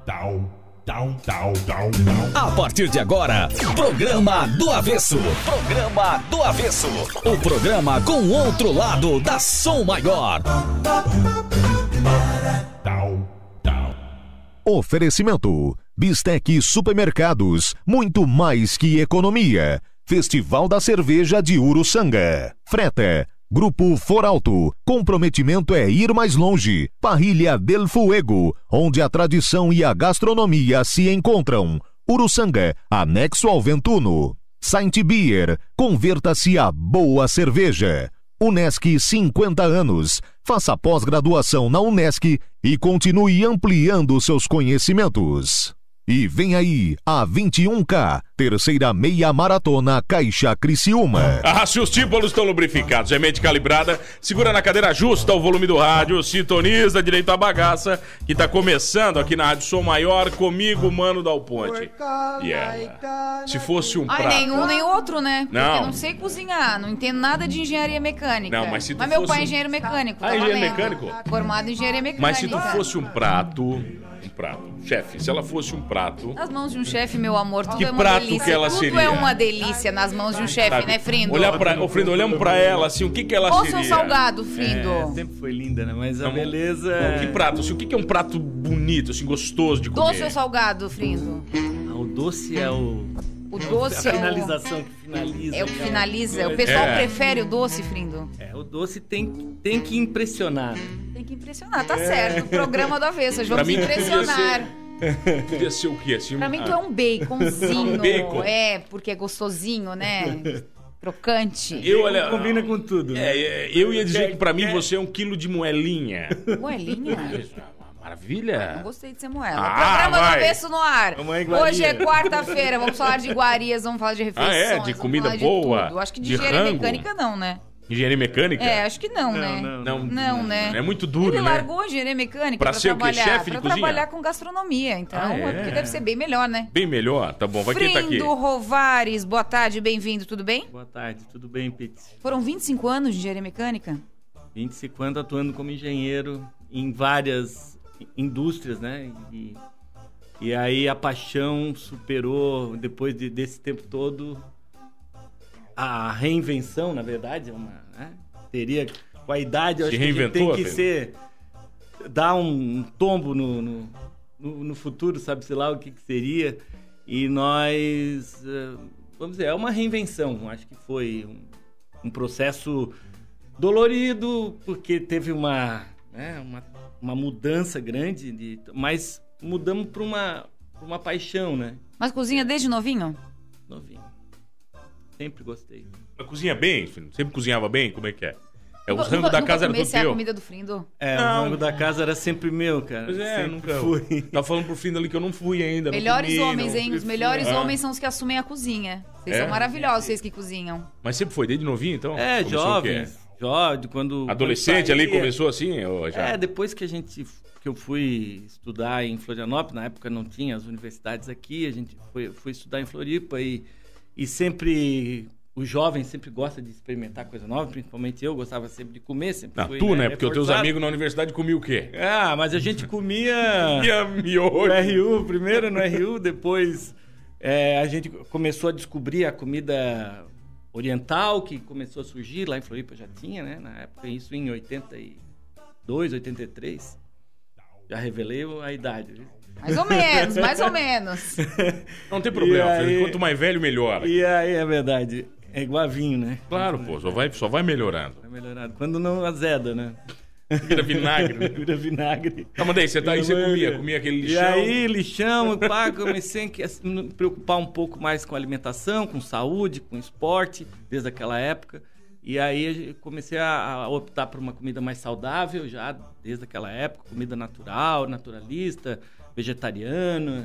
A partir de agora, Programa do Avesso. Programa do Avesso. O programa com o outro lado da Som Maior. Oferecimento: Bistec Supermercados, muito mais que economia. Festival da Cerveja de Uruçanga. Freta. Grupo Foralto, comprometimento é ir mais longe. Parrilha del Fuego, onde a tradição e a gastronomia se encontram. Uruçanga, anexo ao Ventuno. Saint Beer, converta-se a boa cerveja. Unesc 50 anos. Faça pós-graduação na Unesc e continue ampliando seus conhecimentos. E vem aí, a 21K, terceira meia maratona Caixa Criciúma. Se os tímpanos estão lubrificados, é mente calibrada, segura na cadeira justa o volume do rádio, sintoniza direito a bagaça, que tá começando aqui na Rádio Som Maior, comigo, Mano Dal Ponte. E ela, se fosse um prato... nenhum nem outro, né? Porque não. Eu não sei cozinhar, não entendo nada de engenharia mecânica. Não, mas se tu meu fosse pai é engenheiro mecânico. engenheiro mecânico? Formado em engenharia mecânica. Mas se tu fosse um prato, chefe, se ela fosse um prato... Nas mãos de um chefe, meu amor, tudo que é uma prato delícia. que ela tudo seria? é uma delícia nas mãos de um chefe, né, Frindo? Frindo, olhamos pra ela, assim, o que ela seria? Ou seu salgado, Frindo. Sempre foi linda, né? Mas a beleza... Que prato? Assim, o que é um prato bonito, assim, gostoso de comer? Doce ou salgado, Frindo? O doce é o... O doce a finalização que finaliza. É o que finaliza. O pessoal prefere o doce, Frindo? O doce tem que impressionar. Tem que impressionar, tá certo. Programa do Avesso, hoje vamos impressionar. Podia ser o quê? Assim, pra mim tu é um baconzinho. Bacon. Porque é gostosinho, né? Crocante. Combina com tudo. Eu ia dizer que pra mim você é 1 quilo de moelinha. Moelinha? Maravilha. Não gostei de ser moela. Programa do Avesso no ar. Hoje é quarta-feira, vamos falar de iguarias, vamos falar de refeições. De comida boa? De tudo. Acho que de engenharia mecânica não, né? Engenharia mecânica? Acho que não, né? Não, né? É muito duro, Ele né? largou a engenharia mecânica pra ser trabalhar, o quê? Chefe de pra cozinha? trabalhar com gastronomia. Então, porque deve ser bem melhor, né? Bem melhor? Tá bom, vai quem tá aqui. Frindo Rovares, boa tarde, bem-vindo, tudo bem? Boa tarde, tudo bem, Pete? Foram 25 anos de engenharia mecânica? 25 anos atuando como engenheiro em várias indústrias, né? E aí a paixão superou, depois desse tempo todo, a reinvenção, na verdade, teria, com a idade, eu acho que a gente tem que dar um tombo no futuro, sabe-se lá o que seria. E nós, vamos dizer, é uma reinvenção. Acho que foi um processo dolorido, porque teve uma mudança grande, mas mudamos para uma paixão, né? Mas cozinha desde novinho? Novinho. Sempre gostei. Mas cozinha bem, Frindo? Sempre cozinhava bem? Como é que é? O rango da casa era tudo teu? A comida do Frindo? O rango da casa era sempre meu, cara. Pois sempre nunca fui. Tava falando pro Frindo ali que eu não fui ainda. Melhores homens, hein? Os melhores homens são os que assumem a cozinha. Vocês são maravilhosos, vocês que cozinham. Mas sempre foi desde novinho, então? Jovens. Quando adolescente ali começou assim? Ou já? Depois que eu fui estudar em Florianópolis, na época não tinha as universidades aqui, a gente foi estudar em Floripa e sempre... O jovem sempre gosta de experimentar coisa nova, principalmente eu gostava sempre de comer. Né? Porque os teus amigos na universidade comiam o quê? Mas a gente comia no RU, primeiro no RU, depois a gente começou a descobrir a comida oriental, que começou a surgir, lá em Floripa já tinha, né? Na época, isso em 82, 83. Já revelei a idade, viu? Mais ou menos. Não tem problema, quanto mais velho, melhor. E aí, é verdade. É igual vinho, né? Claro, pô, só vai melhorando. Vai melhorando. Quando não azeda, né? Vira vinagre, né? Vira vinagre. Mas daí, você comia aquele lixão. E aí, lixão, comecei a me preocupar um pouco mais com alimentação, com saúde, com esporte, desde aquela época. E aí comecei a optar por uma comida mais saudável, já desde aquela época, comida natural, naturalista, vegetariana.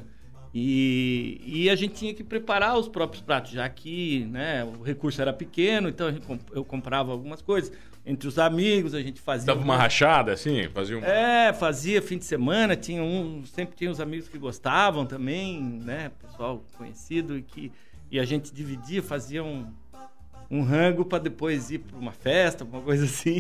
E a gente tinha que preparar os próprios pratos, já que, né, o recurso era pequeno, então eu comprava algumas coisas. Entre os amigos, a gente fazia... Dava uma rachada, assim? Fazia fim de semana, sempre tinha os amigos que gostavam também, né, pessoal conhecido, e a gente dividia, fazia um rango para depois ir para uma festa, uma coisa assim.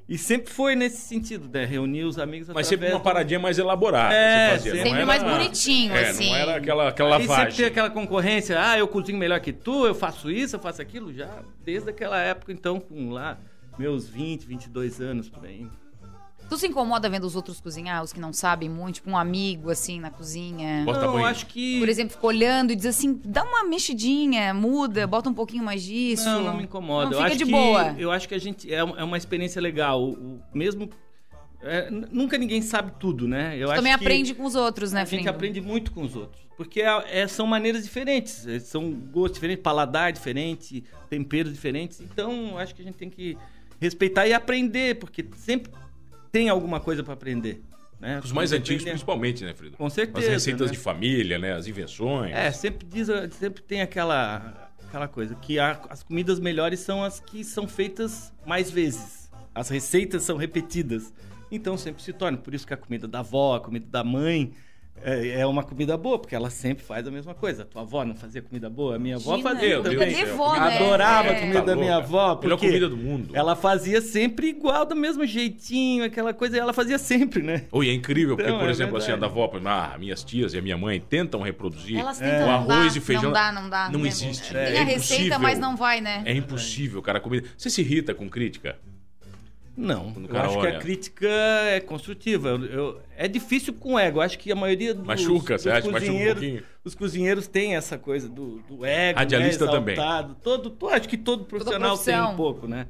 E sempre foi nesse sentido, né? Reunir os amigos Mas sempre uma paradinha mais elaborada. Você fazia. Sempre mais bonitinho, assim. Não era aquela lavagem. E sempre tem aquela concorrência. Eu cozinho melhor que tu, eu faço isso, eu faço aquilo. Já desde aquela época, então, com lá meus 20, 22 anos, por aí. Tu se incomoda vendo os outros cozinhar, os que não sabem muito? Tipo um amigo, assim, na cozinha? Não, eu acho que... Por exemplo, fica olhando e diz assim, dá uma mexidinha, muda, bota um pouquinho mais disso. Não me incomoda. Não, fica de boa. Eu acho que a gente... É uma experiência legal. Mesmo... nunca ninguém sabe tudo, né? Você também aprende com os outros, né, Frindo? A gente aprende muito com os outros. Porque são maneiras diferentes. São gostos diferentes, paladar diferente, temperos diferentes. Então, acho que a gente tem que respeitar e aprender, porque sempre... tem alguma coisa para aprender, né? Os mais antigos, principalmente, né, Frida? Com certeza. As receitas, né? de família, né? As invenções. Sempre tem aquela coisa, que as comidas melhores são as que são feitas mais vezes. As receitas são repetidas. Então sempre se torna. Por isso que a comida da avó, a comida da mãe é uma comida boa, porque ela sempre faz a mesma coisa. A tua avó não fazia comida boa? A minha avó fazia também. Adorava a comida da minha avó. Melhor comida do mundo. Ela fazia sempre igual, do mesmo jeitinho, aquela coisa, ela fazia sempre, né? É incrível, porque, por exemplo, assim, a da avó, minhas tias e a minha mãe tentam reproduzir o arroz e feijão. Não dá. Não existe. Tem a receita, mas não vai, né? É impossível, cara. Comida... Você se irrita com crítica? Não, eu acho que a crítica é construtiva. É difícil com ego. Eu acho que a maioria dos machuca, você acha? Machuca um pouquinho. Os cozinheiros têm essa coisa do ego, radialista também. Acho que todo profissional tem um pouco, né?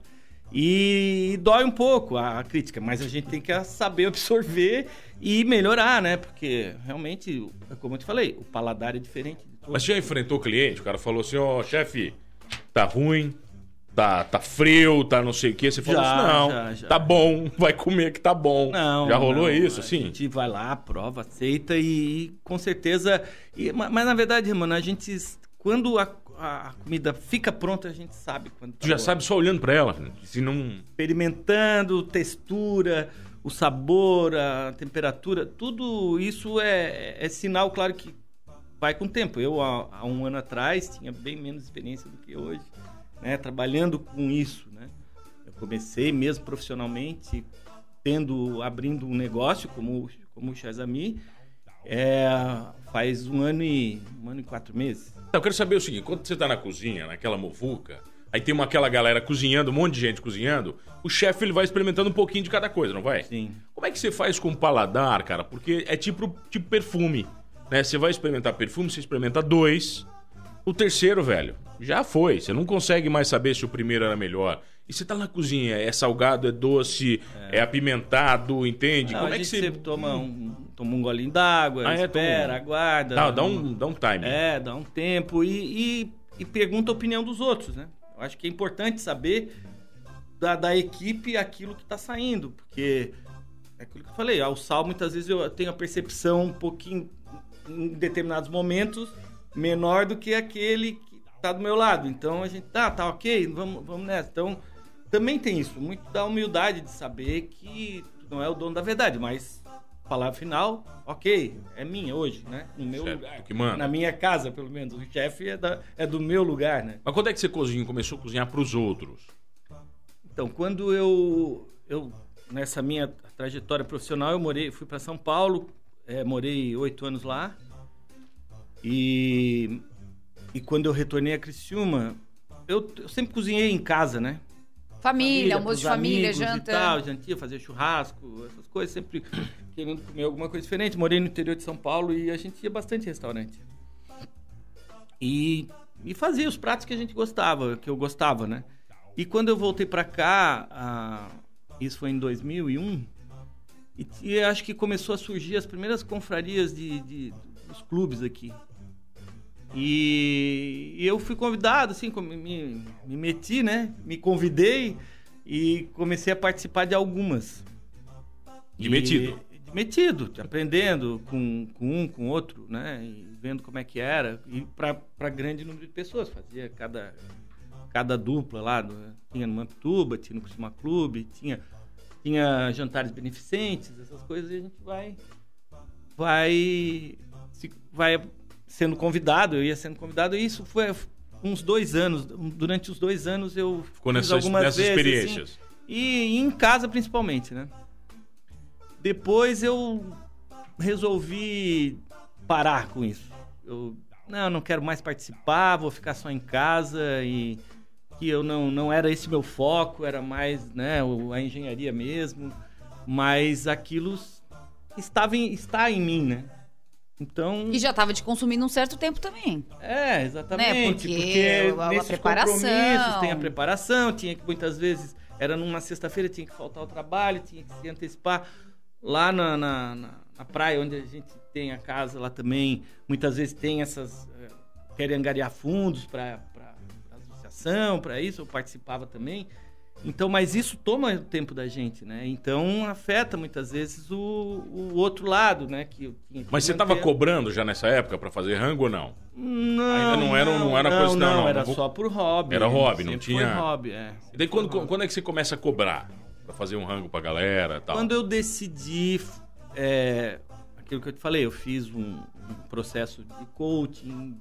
E dói um pouco a crítica, mas a gente tem que saber absorver e melhorar, né? Porque realmente, como eu te falei, o paladar é diferente de tudo. Mas você já enfrentou o cliente? O cara falou assim, chefe, tá ruim. Tá frio, tá não sei o que. Você falou assim, não, tá bom, vai comer que tá bom. Já rolou isso, assim? A gente vai lá, prova, aceita e com certeza... Mas na verdade, mano, a gente... Quando a comida fica pronta, a gente sabe quando tá Tu já sabe só olhando pra ela, se não... Experimentando, textura, o sabor, a temperatura, tudo isso é sinal, claro, que vai com o tempo. Eu, há um ano atrás, tinha bem menos experiência do que hoje. Né, trabalhando com isso, né? Eu comecei mesmo profissionalmente, abrindo um negócio como o Chazami, faz um ano e 4 meses. Eu quero saber o seguinte, quando você tá na cozinha, naquela muvuca, aí tem aquela galera cozinhando, um monte de gente cozinhando, o chefe ele vai experimentando um pouquinho de cada coisa, não vai? Sim. Como é que você faz com o paladar, cara? Porque é tipo perfume, né? Você vai experimentar perfume, você experimenta 2... O terceiro, velho, já foi. Você não consegue mais saber se o primeiro era melhor. E você tá na cozinha, é salgado, é doce, é apimentado, entende? Não, como é que você toma um golinho d'água, espera, aguarda. Dá um time. Dá um tempo e pergunta a opinião dos outros, né? Eu acho que é importante saber da equipe aquilo que tá saindo, porque é aquilo que eu falei, o sal muitas vezes eu tenho a percepção um pouquinho, em determinados momentos, menor do que aquele que tá do meu lado. Então a gente tá ok, vamos nessa. Então também tem isso, muito da humildade de saber que não é o dono da verdade, mas a palavra final, ok, é minha hoje, né? No meu lugar. Que manda. Na minha casa, pelo menos. O chefe é do meu lugar, né? Mas quando é que você começou a cozinhar pros outros? Então, quando eu nessa minha trajetória profissional, fui para São Paulo, morei 8 anos lá. E quando eu retornei a Criciúma, eu sempre cozinhei em casa, né? Família, almoço de família, janta. E tal, jantinha, fazer churrasco, essas coisas, sempre querendo comer alguma coisa diferente. Morei no interior de São Paulo e a gente ia bastante em restaurante. E fazia os pratos que a gente gostava, que eu gostava, né? E quando eu voltei pra cá, isso foi em 2001, e acho que começou a surgir as primeiras confrarias dos clubes aqui. E eu fui convidado, assim, me meti, né? Me convidei e comecei a participar de algumas. De metido? De metido, aprendendo com um, com outro, né? E vendo como é que era. E para grande número de pessoas. Fazia cada dupla lá. Tinha no Mampituba, tinha no Criciúma Clube, tinha jantares beneficentes, essas coisas. E a gente vai sendo convidado, eu ia sendo convidado, e isso foi uns 2 anos. Durante os 2 anos eu fiz algumas vezes, experiências. Assim, E em casa, principalmente, né? Depois eu resolvi parar com isso. Eu não quero mais participar, vou ficar só em casa, e que eu não era esse meu foco, era mais, né, a engenharia mesmo, mas aquilo está em mim, né? Então... E já estava te consumindo um certo tempo também. Exatamente. Né? Porque nesses compromissos tem a preparação, tinha que muitas vezes, era numa sexta-feira, tinha que faltar ao trabalho, tinha que se antecipar. Lá na praia, onde a gente tem a casa lá também, muitas vezes tem essas... querem angariar fundos para associação, para isso, eu participava também. Então, mas isso toma o tempo da gente, né? Então, afeta muitas vezes o outro lado, né? Que eu tinha que Mas você estava cobrando já nessa época para fazer rango ou não? Não. Ainda não era coisa, não. Era só por hobby. Era hobby, não tinha... Foi hobby, E daí, quando é que você começa a cobrar para fazer um rango pra galera e tal? Quando eu decidi... aquilo que eu te falei, eu fiz um processo de coaching,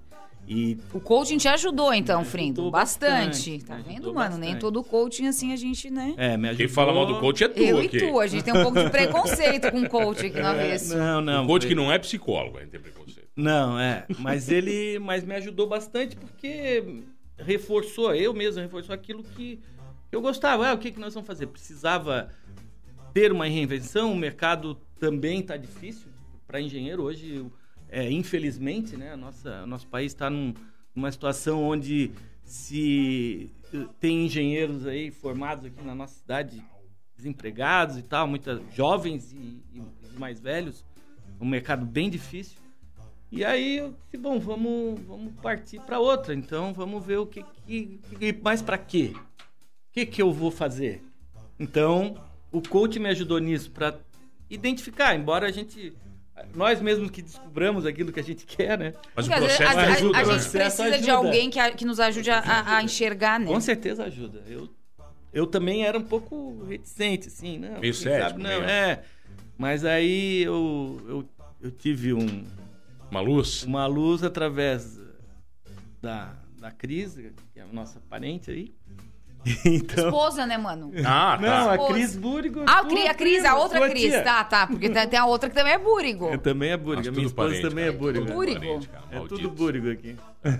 O coaching te ajudou, então, Frindo? Bastante. Bastante. Tá vendo, mano? Nem todo coaching, assim, a gente, né? Me ajudou. Quem fala mal do coach é tu Eu aqui. e tu. A gente tem um pouco de preconceito com o coach aqui no Avesso. Não. O coach que não é psicólogo, a gente tem preconceito. Não, mas me ajudou bastante porque reforçou aquilo que eu gostava. O que nós vamos fazer? Precisava ter uma reinvenção, o mercado também está difícil para engenheiro hoje... infelizmente, né, nosso país está numa situação onde se tem engenheiros aí formados aqui na nossa cidade, desempregados e tal, muitos jovens e mais velhos, um mercado bem difícil. E aí eu disse, bom, vamos partir para outra, então vamos ver o que mais para quê? O que eu vou fazer? Então, o coach me ajudou nisso, para identificar, embora nós mesmos que descobramos aquilo que a gente quer, né? Mas o processo ajuda. A gente precisa de alguém que nos ajude a enxergar, né? Com certeza ajuda. Eu também era um pouco reticente, assim, né? Meio cético, não, Mas aí eu tive uma luz? Uma luz através da Cris, que é a nossa parente aí. Então... Esposa, né, mano? Tá. Não, a Cris Búrigo. A Cris, a outra Cris. Tá. Porque tem a outra que também é Búrigo. Também é Búrigo. A minha esposa parente, também é Búrigo. É tudo Búrigo aqui.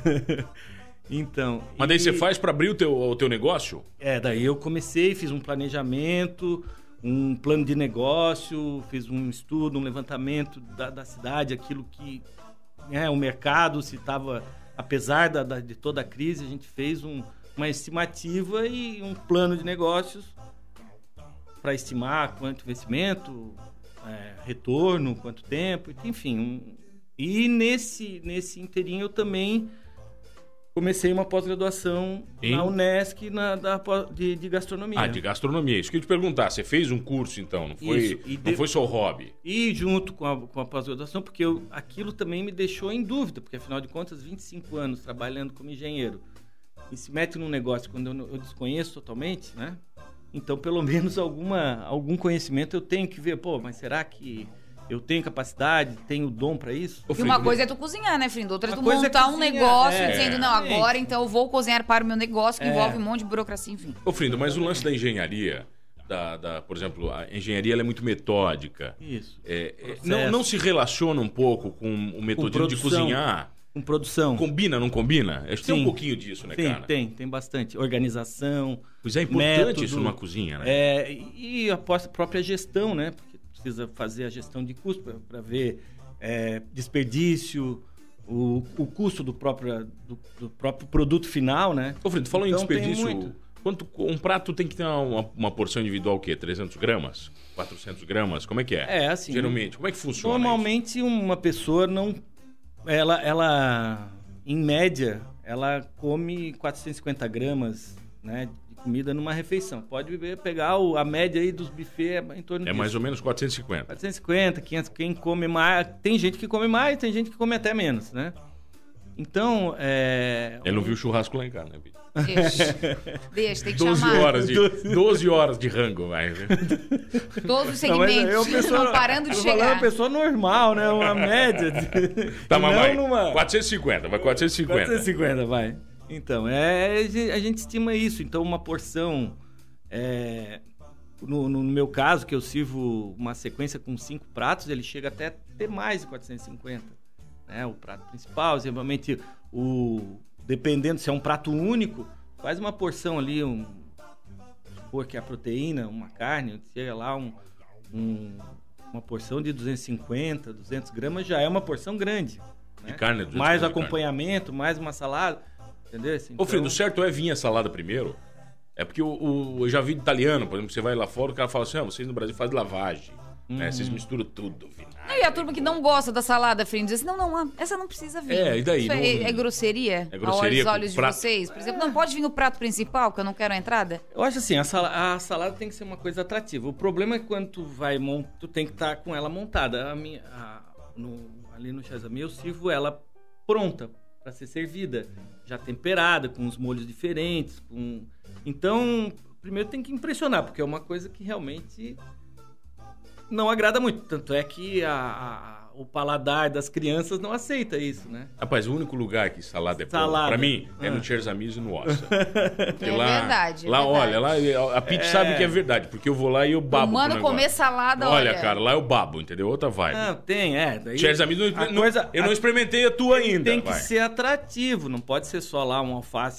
Então... Mas daí você faz para abrir o teu negócio? Daí eu comecei, fiz um planejamento, um plano de negócio, fiz um estudo, um levantamento da cidade, aquilo que o mercado, se estava... Apesar de toda a crise, a gente fez uma estimativa e um plano de negócios para estimar quanto investimento, retorno, quanto tempo, enfim. E nesse inteirinho eu também comecei uma pós-graduação na Unesc de gastronomia. De gastronomia. Isso que eu ia te perguntar. Você fez um curso, então? Não foi só o hobby? E junto com a pós-graduação, porque aquilo também me deixou em dúvida, porque afinal de contas, 25 anos trabalhando como engenheiro, e se mete num negócio quando eu desconheço totalmente, né? Então, pelo menos algum conhecimento eu tenho que ver. Mas será que eu tenho capacidade, tenho dom para isso? E uma coisa é tu cozinhar, né, Frindo? Outra é tu montar um negócio dizendo, não, agora então eu vou cozinhar para o meu negócio, que envolve um monte de burocracia, enfim. Frindo, mas o lance da engenharia, por exemplo, a engenharia ela é muito metódica. Isso. Não se relaciona um pouco com o metodismo de cozinhar? Com produção. Combina, não combina? Acho que tem um pouquinho disso, né, cara? Tem bastante. Organização. Pois é importante método, isso numa cozinha, né? E a própria gestão, né? Porque precisa fazer a gestão de custo para ver desperdício, o custo do próprio produto final, né? Frindo, falando em desperdício, um prato tem que ter uma porção individual, o quê? 300 gramas? 400 gramas? Como é que é? Assim. Geralmente, como é que funciona normalmente isso? Uma pessoa não... Ela, em média, ela come 450 gramas, né, de comida numa refeição. Pode pegar a média aí dos buffets em torno disso. Mais ou menos 450. 450, 500. Quem come mais... Tem gente que come mais, tem gente que come até menos, né? Então, Ele não viu churrasco lá em casa, né, Pete? Deixa, tem que chamar. 12 horas de rango, vai. Todos os segmentos, não parando de chegar. Uma pessoa normal, né? Uma média. Tá, mas vai. 450, vai 450. 450, vai. Então, a gente estima isso. Então, uma porção No meu caso, que eu sirvo uma sequência com 5 pratos, ele chega até a ter mais de 450. Né? O prato principal, geralmente, dependendo se é um prato único, faz uma porção ali, porque a proteína, uma carne, chega lá uma porção de 250, 200 gramas, já é uma porção grande. Né? De carne, 200 mais acompanhamento, mais uma salada, entendeu? Assim, Ô, Frido, certo é vir a salada primeiro? É porque eu já vi de italiano, por exemplo, você vai lá fora, o cara fala assim, vocês no Brasil fazem lavagem, né? Vocês misturam tudo, vinagre. E a turma que não gosta da salada, Frido, diz assim, não, essa não precisa vir. E daí? Isso é grosseria? É grosseria aos olhos de vocês? Por exemplo, não pode vir o prato principal, que eu não quero a entrada? Eu acho assim, a salada tem que ser uma coisa atrativa. O problema é que quando tu tem que estar com ela montada. Ali no Chazami eu sirvo ela pronta para ser servida, já temperada, com os molhos diferentes, Então, primeiro tem que impressionar, porque é uma coisa que realmente não agrada muito. Tanto é que o paladar das crianças não aceita isso, né? Rapaz, o único lugar que salada é boa, pra mim, é no Cherzamis e no Ossa. Verdade. Lá, olha, lá a Pete sabe que é verdade, porque eu vou lá e eu babo. Mano, comer salada, olha, cara, lá eu babo, entendeu? Outra vibe. Não, tem, daí Cherzamis, eu não experimentei a tua ainda. Tem que ser atrativo, não pode ser só lá um alface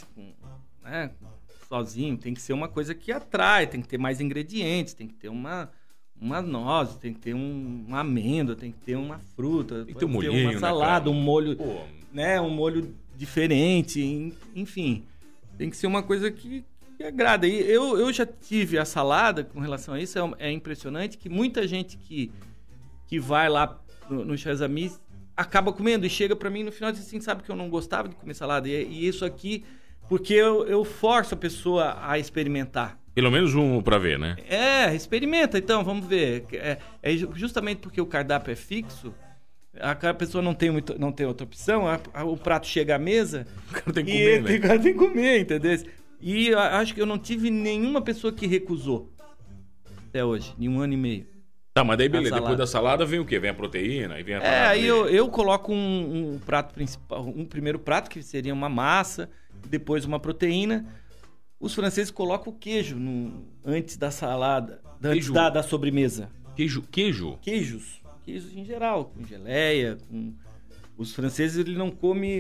sozinho, tem que ser uma coisa que atrai, tem que ter mais ingredientes, tem que ter uma noz, tem que ter uma amêndoa, tem que ter uma fruta, tem que ter um molhinho, uma salada, né, um molho, um molho diferente, enfim, tem que ser uma coisa que agrada. E eu já tive a salada com relação a isso, é impressionante que muita gente que vai lá no Chazami acaba comendo e chega pra mim no final e diz assim, sabe que eu não gostava de comer salada, e isso aqui, porque eu forço a pessoa a experimentar. Pelo menos um pra ver, né? Experimenta então, vamos ver. É justamente porque o cardápio é fixo, a pessoa não tem outra opção, o prato chega à mesa, o cara tem que comer, né? O cara tem que comer, entendeu? E acho que eu não tive nenhuma pessoa que recusou até hoje, em 1 ano e meio. Tá, mas daí beleza, depois da salada vem o quê? Vem a proteína, aí vem a aí eu coloco um prato principal, um primeiro prato, que seria uma massa, depois uma proteína. Os franceses colocam o queijo antes da salada, antes da sobremesa. Queijo? Queijos em geral, com geleia, Os franceses, ele não comem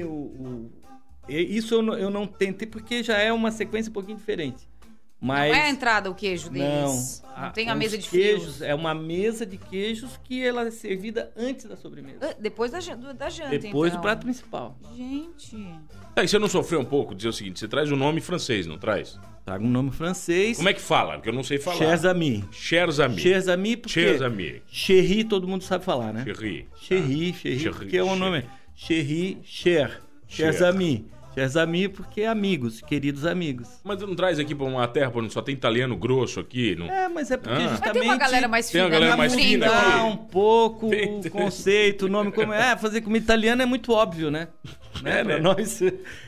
Isso eu não tentei, porque já é uma sequência um pouquinho diferente. Mas... Não é a entrada o queijo deles? Não tem a mesa de queijos? É uma mesa de queijos que ela é servida antes da sobremesa. Depois da janta, Depois então. do prato principal. Gente... E você não sofreu um pouco? Dizer o seguinte, você traz um nome francês, não traz? Trago um nome francês. Como é que fala? Porque eu não sei falar. Cherzami. Porque... Chéri todo mundo sabe falar, né? Chéri, porque é um nome... Chéri, Cherzami. Cherzami porque é amigos, queridos amigos. Mas não traz aqui pra uma terra, onde só tem italiano grosso aqui? Não... mas é porque justamente... Mas tem uma galera mais fina. Tem uma galera mais fina aqui. Um pouco o conceito, o nome como... fazer comida italiana é muito óbvio, né? Pra nós.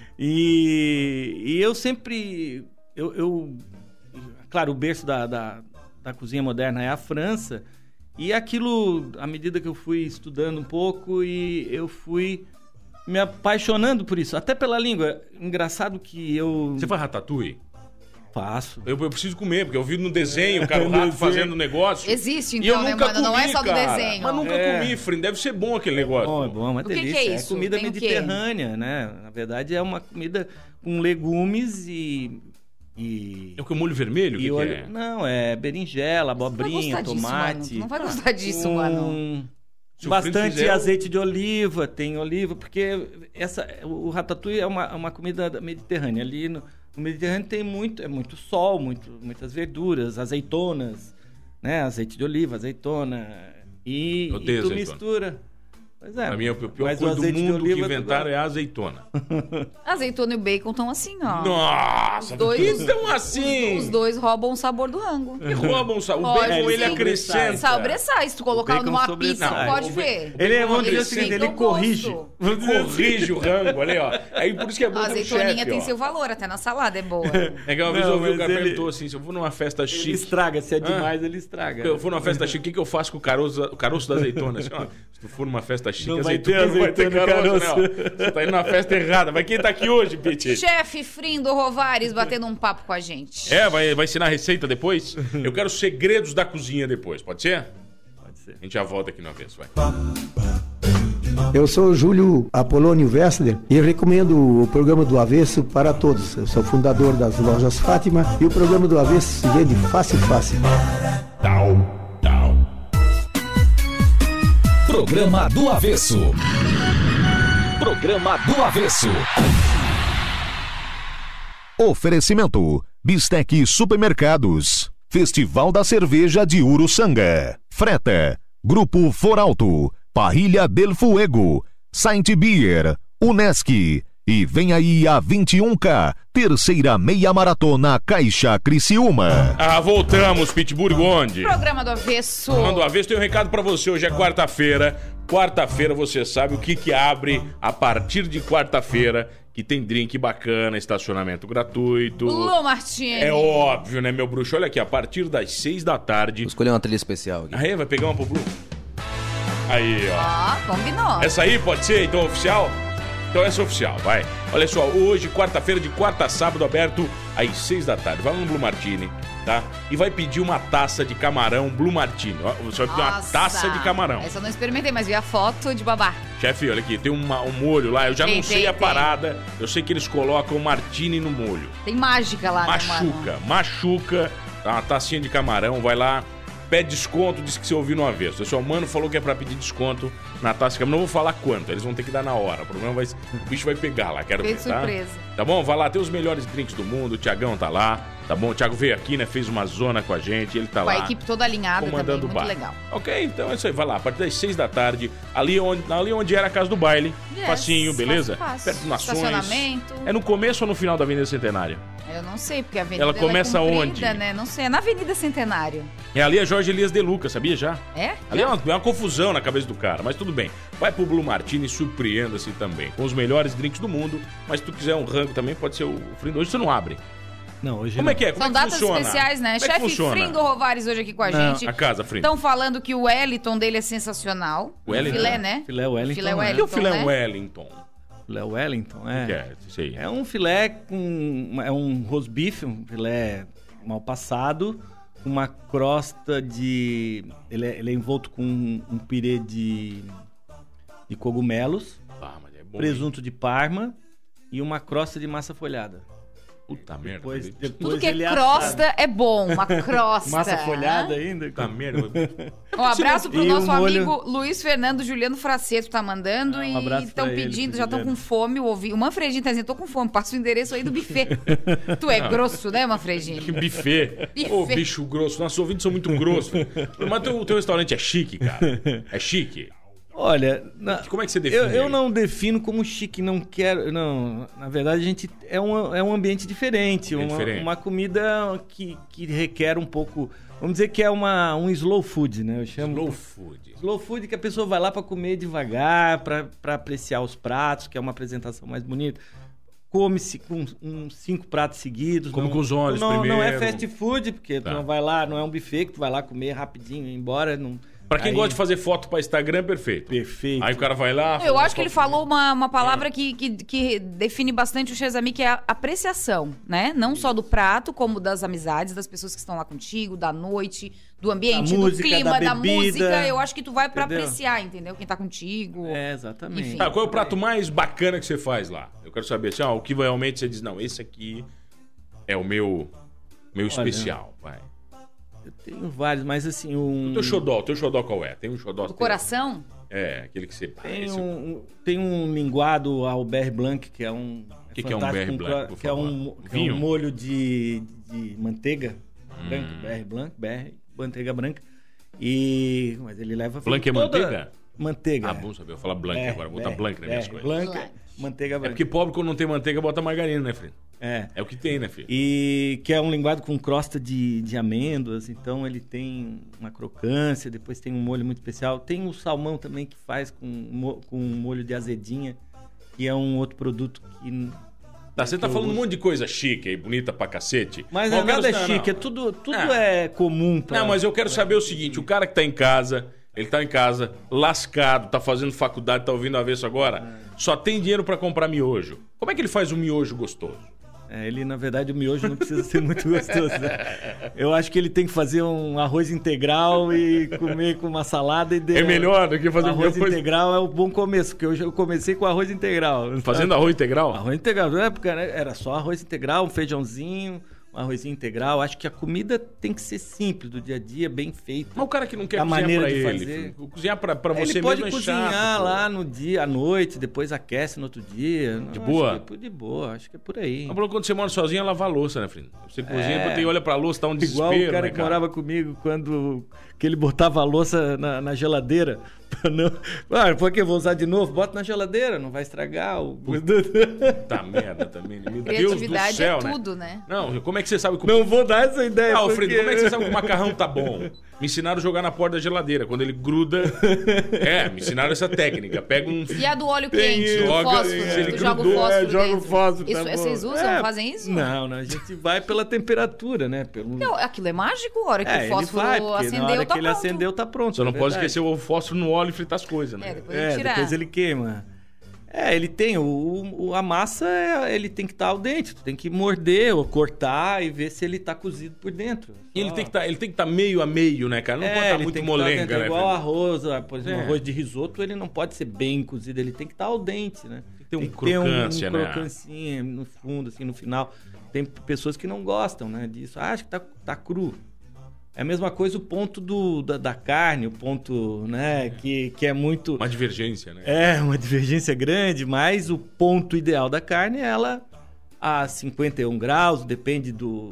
E eu sempre... Claro, o berço da cozinha moderna é a França. E aquilo, à medida que eu fui estudando um pouco, e eu fui... me apaixonando por isso, até pela língua. Engraçado que eu... Você faz ratatouille? Faço. Eu preciso comer, porque eu vi no desenho, cara, o rato fazendo negócio. Existe, então, né, mano? Não é só do desenho. Mas nunca comi, Frind. Deve ser bom aquele negócio. É bom, uma delícia. O que é isso? É comida mediterrânea, né? Na verdade, é uma comida com legumes e... É o que? O molho vermelho? O que é? Não, é berinjela, abobrinha, tomate. Não vai gostar disso, mano. Bastante azeite de oliva, tem oliva, porque o ratatouille é uma comida mediterrânea. Ali no Mediterrâneo tem muito sol, muitas verduras, azeitonas, né? Azeite de oliva, azeitona. E tu azeitona. Mistura. Pois é. Pra mim, a pior coisa do mundo que inventaram é a azeitona. A azeitona e o bacon estão assim, ó. Nossa, estão assim! Os dois roubam o sabor do rango. E roubam o sabor. O bacon, ele acrescenta. Sobressai. Se tu colocar numa pizza, pode ver. Ele corrige. Corrige o rango, olha aí, ó. Aí por isso que é bom. A azeitoninha tem seu valor, até na salada é boa. É que uma vez eu ouvi o cara perguntou assim, se eu vou numa festa chique... Ele estraga, se é demais, ele estraga. Eu vou numa festa chique, o que eu faço com o caroço da azeitona? Assim, ó, se tu for numa festa festa chique, não azeitona não vai ter caroço, não. Você tá indo na festa errada. Mas quem tá aqui hoje, Pete? Chefe Frindo Rovares batendo um papo com a gente. Vai ensinar a receita depois? Eu quero os segredos da cozinha depois, pode ser? Pode ser. A gente já volta aqui no Avesso, vai. Eu sou o Júlio Apolônio Wessler e recomendo o programa do Avesso para todos. Eu sou fundador das lojas Fátima e o programa do Avesso se vende fácil. Programa do Avesso. Programa do Avesso. Oferecimento: Bistec Supermercados, Festival da Cerveja de Uruçanga, Freta, Grupo Foralto, Parrilha del Fuego, Saint Beer, Unesc. E vem aí a 21K, terceira meia maratona Caixa Criciúma. Voltamos, Pitbull Gonde. Programa do Avesso. Programa do Avesso tem um recado pra você. Hoje é quarta-feira. Quarta-feira você sabe o que abre a partir de quarta-feira. Que tem drink bacana, estacionamento gratuito. Blue Martini. É óbvio, né, meu bruxo? Olha aqui, a partir das 6 da tarde. Vou escolher uma trilha especial aqui. Aí, vai pegar uma pro Blue? Aí, ó. Combinou. Essa aí pode ser, então, oficial? Então essa é oficial, vai. Olha só, hoje, quarta-feira, de quarta a sábado, aberto às 6 da tarde. Vai lá no Blue Martini, tá? E vai pedir uma taça de camarão Blue Martini. Você vai pedir uma taça de camarão. Essa eu não experimentei, mas vi a foto de babá. Chefe, olha aqui, tem um molho lá. Eu já não sei a parada. Eu sei que eles colocam Martini no molho. Tem mágica lá, Machuca. Tá, uma tacinha de camarão, vai lá. Pede desconto, diz que você ouviu no Avesso. O seu mano falou que é pra pedir desconto na taça de camarão. Não vou falar quanto, eles vão ter que dar na hora. O problema vai... O bicho vai pegar lá, quero ver, tá? Surpresa. Tá bom? Vai lá, tem os melhores drinks do mundo. O Tiagão tá lá, tá bom? O Thiago veio aqui, né? Fez uma zona com a gente, ele tá lá. Com a equipe toda alinhada comandando também, muito legal. Ok, então é isso aí. Vai lá, a partir das 6 da tarde, ali onde era a casa do baile. Yes, facinho, beleza? Fácil. Perto do Nações. Estacionamento. É no começo ou no final da Avenida Centenário? Eu não sei, porque a avenida Ela começa é comprida, onde? Né? Não sei, é na Avenida Centenário. É ali a Jorge Elias de Luca, sabia já? É? Ali é uma confusão na cabeça do cara, mas tudo bem. Vai pro Blue Martini e surpreenda-se também. Com os melhores drinks do mundo, mas se tu quiser um rango também, pode ser o Frindo. Hoje você não abre. Não, hoje Como não. é que é? Como São é que datas funciona? especiais, né? Como é que Chefe funciona? Frindo Rovares hoje aqui com a gente. A casa, Frindo. Estão falando que o Wellington dele é sensacional. Wellington? Filé, né? Filé Wellington. Filé né? O que é Wellington, o filé né? Wellington? Filé Wellington, é. O que é isso aí? É um filé com... É um rosbife, um filé mal passado, uma crosta de... Ele é envolto com um pirê de cogumelos, Mas é bom, presunto de Parma e uma crosta de massa folhada. Puta merda. Depois Tudo que ele é assado. crosta é bom, uma crosta. Massa folhada ainda. Puta merda. Um abraço pro E nosso o molho- amigo Luiz Fernando Juliano Fraceto, tá mandando Um abraço e estão pra ele, pedindo, pro já estão Juliano. com fome. O Manfredinho tá dizendo, tô com fome, passa o endereço aí do buffet. Tu é grosso, né, Manfredinho? Que buffet. Buffet. Ô, bicho grosso. Nossos ouvintes são muito grossos. Mas o teu restaurante é chique, cara. É chique. Olha, Como é que você define eu ele? não defino como chique, não quero. Não, na verdade, a gente é um ambiente diferente. Uma comida que requer um pouco. Vamos dizer que é um slow food, né? Eu chamo. Slow food. Slow food que a pessoa vai lá para comer devagar, para apreciar os pratos, que é uma apresentação mais bonita. Come-se com uns 5 pratos seguidos. Come com os olhos não primeiro. Não é fast food, porque Tá. tu não vai lá, não é um buffet que tu vai lá comer rapidinho e ir embora. Não... Pra quem gosta de fazer foto pra Instagram, perfeito. Perfeito. Aí o cara vai lá... Eu acho que ele falou uma palavra que define bastante o Shazami, que é a apreciação, né? Não só do prato, como das amizades, das pessoas que estão lá contigo, da noite, do ambiente, Da do música, clima, da da bebida. música. Eu acho que tu vai pra Entendeu? apreciar, entendeu? Quem tá contigo. É, exatamente. Enfim. Qual é o prato mais bacana que você faz lá? Eu quero saber assim, o que realmente você diz, não, esse aqui é o meu especial, vai. Eu tenho vários, mas assim, O teu xodó qual é? Tem um xodó... Do coração? É, aquele que você... Tem um linguado Albert Blanc, que é um... O que é um Albert Blanc, por Que é favor? que é Vinho? um molho de manteiga branca, BR Blanc, BR, manteiga branca. Mas ele leva... Blanc é toda- manteiga? Manteiga. Ah, bom saber. Eu vou falar Blanc BR, agora. Vou botar BR, Blanc nas minhas BR, coisas. Blanc, Blanc. manteiga É branca. porque pobre, quando não tem manteiga, bota margarina, né, filho? É o que tem, né, filho? E que é um linguado com crosta de amêndoas, então ele tem uma crocância, depois tem um molho muito especial. Tem o salmão também que faz com um molho de azedinha, que é um outro produto que... Tá, você tá falando um monte de coisa chique aí, bonita pra cacete. Mas eu nada quero- é chique, não. é tudo é comum. Não, mas eu quero saber o seguinte, o cara que tá em casa, Ele tá em casa, lascado, tá fazendo faculdade, tá ouvindo Avesso agora. Só tem dinheiro pra comprar miojo. Como é que ele faz um miojo gostoso? Ele, na verdade, o miojo não precisa ser muito gostoso, né? Eu acho que ele tem que fazer um arroz integral e comer com uma salada e... É melhor do que fazer arroz integral é o bom começo, porque eu comecei com arroz integral. Fazendo arroz integral? Arroz integral. Na época era só arroz integral, um feijãozinho, um arrozinho integral. Acho que a comida tem que ser simples, do dia a dia, bem feita. Mas o cara que não quer a cozinhar maneira pra de ele, fazer. cozinhar pra você ele pode mesmo é cozinhar chato, lá no dia, à noite, depois aquece no outro dia. De boa? Acho que de boa, acho que é por aí. Mas quando você mora sozinho, é lavar louça, né, filho? Você cozinha, você olha pra louça, tá um desespero, Igual o cara né, que morava comigo quando que ele botava a louça na geladeira. Não... porque eu vou usar de novo? Bota na geladeira, não vai estragar. Tá merda também. Meu Deus do Criatividade céu, é tudo, né? Não, como é que você sabe que Não vou dar essa ideia. Ah, Alfredo, como é que você sabe que o macarrão tá bom? Me ensinaram a jogar na porta da geladeira. Quando ele gruda... me ensinaram essa técnica. Pega um... E a do óleo quente, o fósforo. ele Tu joga o grudou, fósforo joga o dentro. fósforo, Isso, tá bom. vocês usam, fazem isso? Não, a gente vai pela temperatura, né? Não, aquilo é mágico, a hora que o ele fósforo vai, porque acendeu, na hora tá que ele pronto. acendeu, tá pronto. Só não é pode verdade. esquecer o fósforo no óleo e fritar as coisas, né? Depois ele tirar. Depois ele queima. Ele tem a massa, ele tem que estar ao dente. Tu tem que morder ou cortar e ver se ele tá cozido por dentro. E ele tem que estar meio a meio, né, cara? Não pode estar ele muito tem que estar molenga, dentro, né? igual filho? arroz, por exemplo, arroz de risoto, ele não pode ser bem cozido, ele tem que estar ao dente, né? Tem que ter crocância, né? Crocancinha no fundo, assim, no final. Tem pessoas que não gostam, né, disso. Acho que tá cru. É a mesma coisa o ponto da carne, o ponto, né, que é muito... Uma divergência, né? Uma divergência grande, mas o ponto ideal da carne, ela a 51 graus, depende do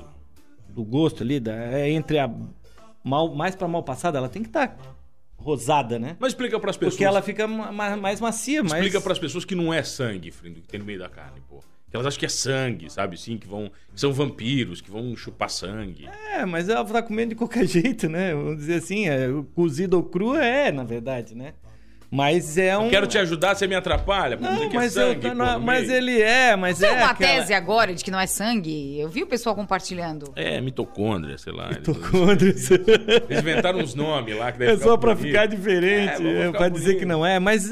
gosto ali, entre a mais para mal passada, ela tem que estar rosada, né? Mas explica pras pessoas... Porque ela fica mais macia, mais... Explica pras pessoas que não é sangue, Frindo, que tem no meio da carne, pô. Que elas acham que é sangue, sabe? Sim, que são vampiros, que vão chupar sangue. Mas ela tá comendo de qualquer jeito, né? Vamos dizer assim, cozido ou cru na verdade, né? Mas é um... Eu quero te ajudar, você me atrapalha. Não, dizer que mas é sangue, mas ele mas tem uma aquela... tese agora de que não é sangue? Eu vi o pessoal compartilhando. Mitocôndria, sei lá. Mitocôndrias. Eles inventaram uns nomes lá que deve só pra ficar diferente, pra dizer que não é. Mas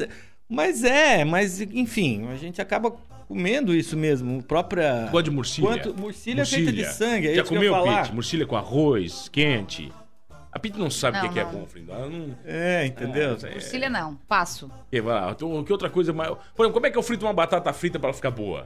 enfim, a gente acaba comendo isso mesmo. Própria... Gosta de murcilha? Murcilha é feita de sangue, é já isso que eu ia comeu, falar. Pete? Murcilha com arroz, quente? A Pete não sabe o que é bom, Frindo. Ela não... entendeu? Murcilha não, passo. Vai lá, que outra coisa mais... Por exemplo, como é que eu frito uma batata frita pra ela ficar boa?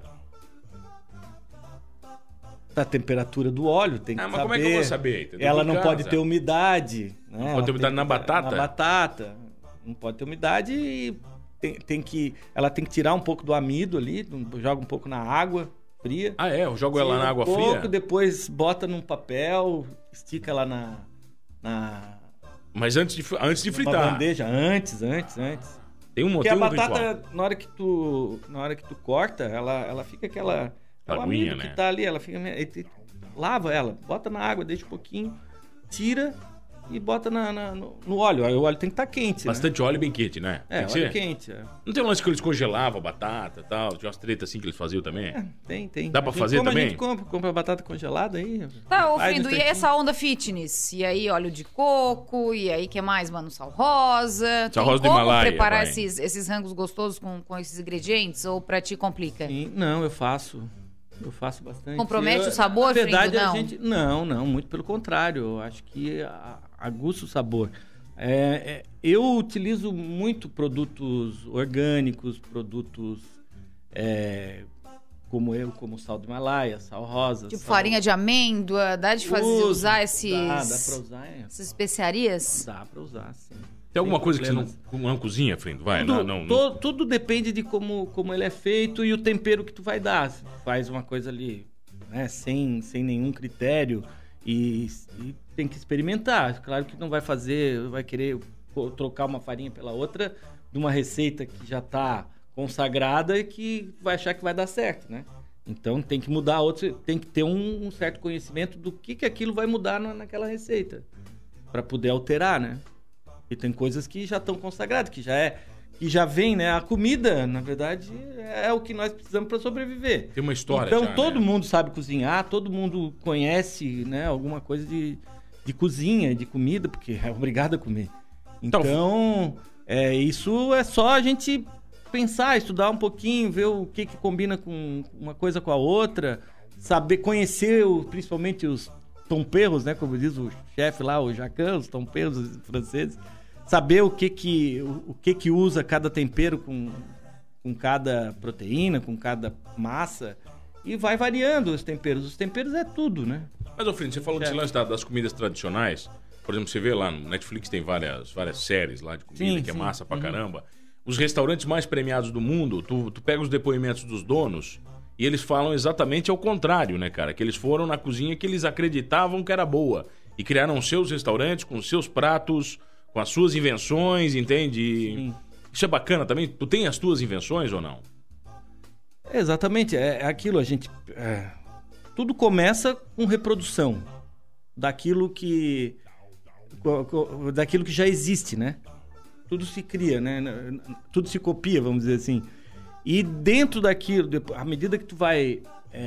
Da temperatura do óleo, tem que saber. Mas como é que eu vou saber? Entendeu? Ela não pode ter umidade. Né? Não pode ter umidade na batata? Na batata. Não pode ter umidade e ela tem que tirar um pouco do amido ali, joga um pouco na água fria. Eu jogo ela na água fria? Depois bota num papel, estica lá na... Mas antes de fritar. Na bandeja, antes. Tem um Porque a batata, ritual. na hora que tu corta, ela fica aquela aguinha, amido né? que tá ali, ela fica... Lava ela, bota na água, deixa um pouquinho, tira e bota no óleo. O óleo tem que estar quente, Bastante óleo bem quente, né? Tem que óleo ser? quente. Não tem um lance que eles congelavam a batata e tal? Tinha umas tretas assim que eles faziam também? Tem. Dá pra fazer também? A gente compra batata congelada aí. Tá, Frindo, e essa onda fitness? E aí óleo de coco, e aí que mais, mano? Sal rosa. Sal Tem rosa do como Himalaia, preparar vai. esses rangos gostosos com esses ingredientes? Ou pra ti complica? Sim, não, eu faço. Eu faço bastante. Compromete o sabor, na verdade, Frindo, não? a gente... Não, muito pelo contrário. Eu acho que aguça o sabor. Eu utilizo muito produtos orgânicos, produtos como sal do Himalaia, sal rosa. Tipo farinha de amêndoa, dá de usar esses... Dá pra usar, essas especiarias? Dá pra usar, sim. Tem alguma coisa que você não cozinha, Frindo? Vai, Tudo depende de como ele é feito e o tempero que tu vai dar. Se faz uma coisa ali, né, sem nenhum critério e tem que experimentar. Claro que não vai querer trocar uma farinha pela outra de uma receita que já tá consagrada e que vai achar que vai dar certo, né? Então tem que mudar outra, tem que ter um certo conhecimento do que aquilo vai mudar naquela receita para poder alterar, né? E tem coisas que já estão consagradas, que já vem, né? A comida, na verdade, é o que nós precisamos para sobreviver. Tem uma história. Então já, todo né? mundo sabe cozinhar, todo mundo conhece, né? Alguma coisa de cozinha, de comida, porque é obrigado a comer. Então, isso é só a gente pensar, estudar um pouquinho, ver o que combina com uma coisa com a outra, saber conhecer principalmente os temperos, né? Como diz o chefe lá, o Jacan, os temperos franceses. Saber o que usa cada tempero com cada proteína, com cada massa. E vai variando os temperos. Os temperos é tudo, né? Mas, Ofrino, você falou desse lance das comidas tradicionais. Por exemplo, você vê lá no Netflix, tem várias séries lá de comida, que é massa pra caramba. Os restaurantes mais premiados do mundo, tu pega os depoimentos dos donos e eles falam exatamente ao contrário, né, cara? Que eles foram na cozinha que eles acreditavam que era boa. E criaram seus restaurantes com seus pratos, com as suas invenções, entende? Sim. Isso é bacana também. Tu tem as tuas invenções ou não? Exatamente. É aquilo, tudo começa com reprodução daquilo que já existe, né? Tudo se cria, né? Tudo se copia, vamos dizer assim. E dentro daquilo, à medida que tu vai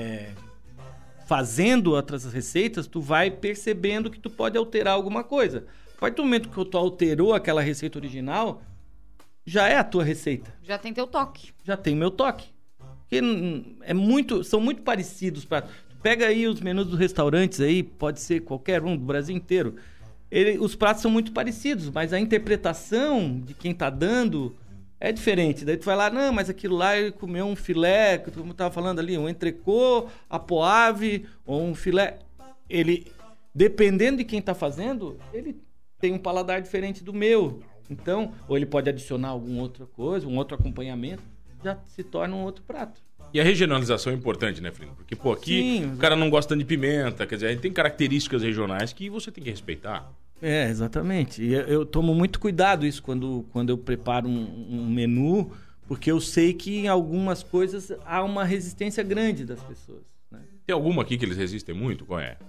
fazendo outras receitas, tu vai percebendo que tu pode alterar alguma coisa. A partir do momento que tu alterou aquela receita original, já é a tua receita. Já tem teu toque. Já tem meu toque. Porque são muito parecidos. Tu pega aí os menus dos restaurantes aí, pode ser qualquer um do Brasil inteiro. Os pratos são muito parecidos, mas a interpretação de quem tá dando é diferente. Daí tu vai lá, não, mas aquilo lá ele comeu um filé, como eu tava falando ali, um entrecô, a poave, ou um filé. Ele, dependendo de quem tá fazendo, ele tem um paladar diferente do meu. Então, ou ele pode adicionar alguma outra coisa, um outro acompanhamento, já se torna um outro prato. E a regionalização é importante, né, Frino? Porque, aqui o cara não gosta de pimenta, quer dizer, a gente tem características regionais que você tem que respeitar. Exatamente. E eu tomo muito cuidado isso quando eu preparo um menu, porque eu sei que em algumas coisas há uma resistência grande das pessoas, né? Tem alguma aqui que eles resistem muito? Qual é?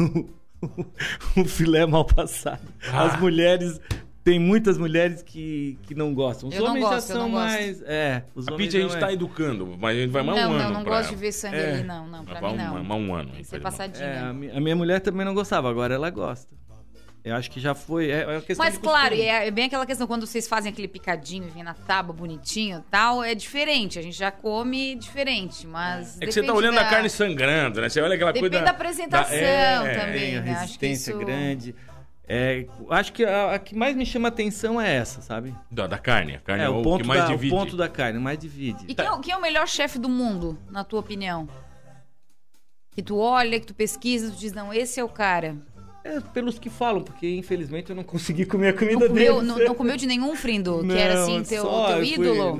O filé mal passado. As mulheres... Tem muitas mulheres que não gostam. Os homens já são mais... A pizza a gente tá educando, mas a gente vai mais um ano. Não gosto de ver sangue ali, não. Pra mim, não. Mais um ano. Tem que ser passadinha. A minha mulher também não gostava, agora ela gosta. Eu acho que já foi... Mas claro, é bem aquela questão, quando vocês fazem aquele picadinho, vem na tábua bonitinho e tal, é diferente. A gente já come diferente, mas... É que você tá olhando a carne sangrando, né? Você olha aquela coisa... Depende da apresentação também, né? A resistência grande... acho que a que mais me chama atenção é essa, sabe? Da carne. A carne é o que mais divide. O ponto da carne, mais divide. E quem é o melhor chefe do mundo, na tua opinião? Que tu olha, que tu pesquisa, tu diz, não, esse é o cara. Pelos que falam, porque infelizmente eu não consegui comer a comida deles. Não comeu de nenhum, Frindo? Que era assim, teu ídolo?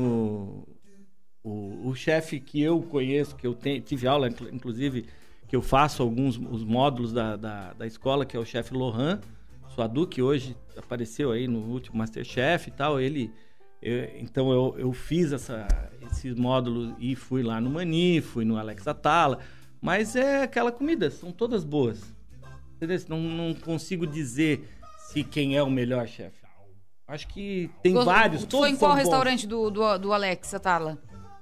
O chefe que eu conheço, que eu tive aula, inclusive... que eu faço os módulos da escola, que é o chefe Lohan Suadu, que hoje apareceu aí no último Masterchef e tal. Então eu fiz esses módulos e fui lá no Mani, fui no Alex Atala. Mas é aquela comida, são todas boas. Entendeu? Não consigo dizer se quem é o melhor chefe. Acho que tem vários, todos. Foi em qual restaurante do Alex Atala?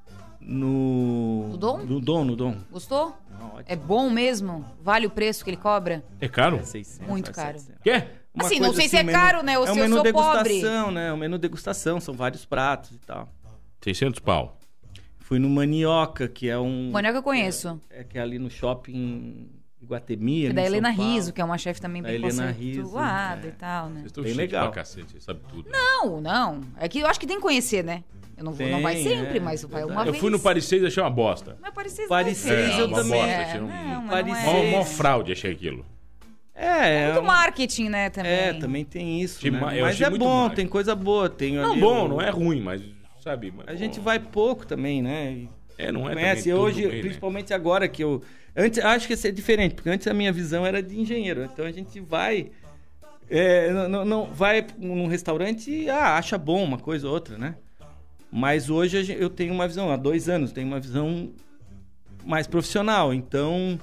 No Dom? No Dom. Gostou? É bom mesmo? Vale o preço que ele cobra? É caro? 600, muito caro. 700. Quê? Assim, não sei se é caro, né? Ou se eu sou pobre. É um menu degustação, são vários pratos e tal. 600 pau. Fui no Manioca, que é um... Manioca eu conheço. Que é ali no shopping Iguatemi. É da Helena Riso, que é uma chefe também bem conceituada e tal, né? Bem legal. Pra cacete, sabe tudo. Não. É que eu acho que tem que conhecer, né? Eu não vou, não vai sempre, mas vai uma vez. Eu fui no Paris 6 e achei uma bosta. Mas Paris 6 Paris 6 eu também. Mó fraude, achei aquilo. Muito marketing, né, também. Também tem isso, né? Eu mas é bom, tem coisa boa. Tem não, bom, não é ruim, mas, sabe... A gente vai pouco também, né? Não é conhece também hoje, bem, principalmente né? Agora que eu... Antes, acho que ia ser diferente, porque antes a minha visão era de engenheiro. Então a gente vai... não vai num restaurante e acha bom uma coisa ou outra, né? Mas hoje eu tenho uma visão, há 2 anos, tenho uma visão mais profissional. Então,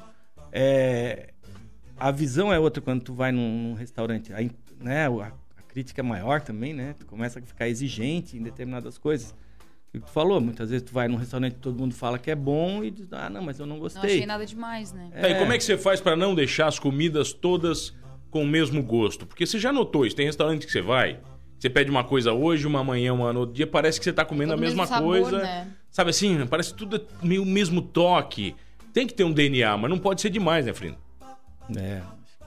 a visão é outra quando tu vai num restaurante. Né, a crítica é maior também, né? Tu começa a ficar exigente em determinadas coisas. O que tu falou, muitas vezes tu vai num restaurante que todo mundo fala que é bom e diz, não, mas eu não gostei. Não achei nada demais, né? E como é que você faz para não deixar as comidas todas com o mesmo gosto? Porque você já notou isso, tem restaurante que você vai, você pede uma coisa hoje, uma amanhã, uma no outro dia, parece que você tá comendo Todo a mesma mesmo sabor, coisa. né? Sabe assim, parece tudo meio o mesmo toque. Tem que ter um DNA, mas não pode ser demais, né, Frindo? É.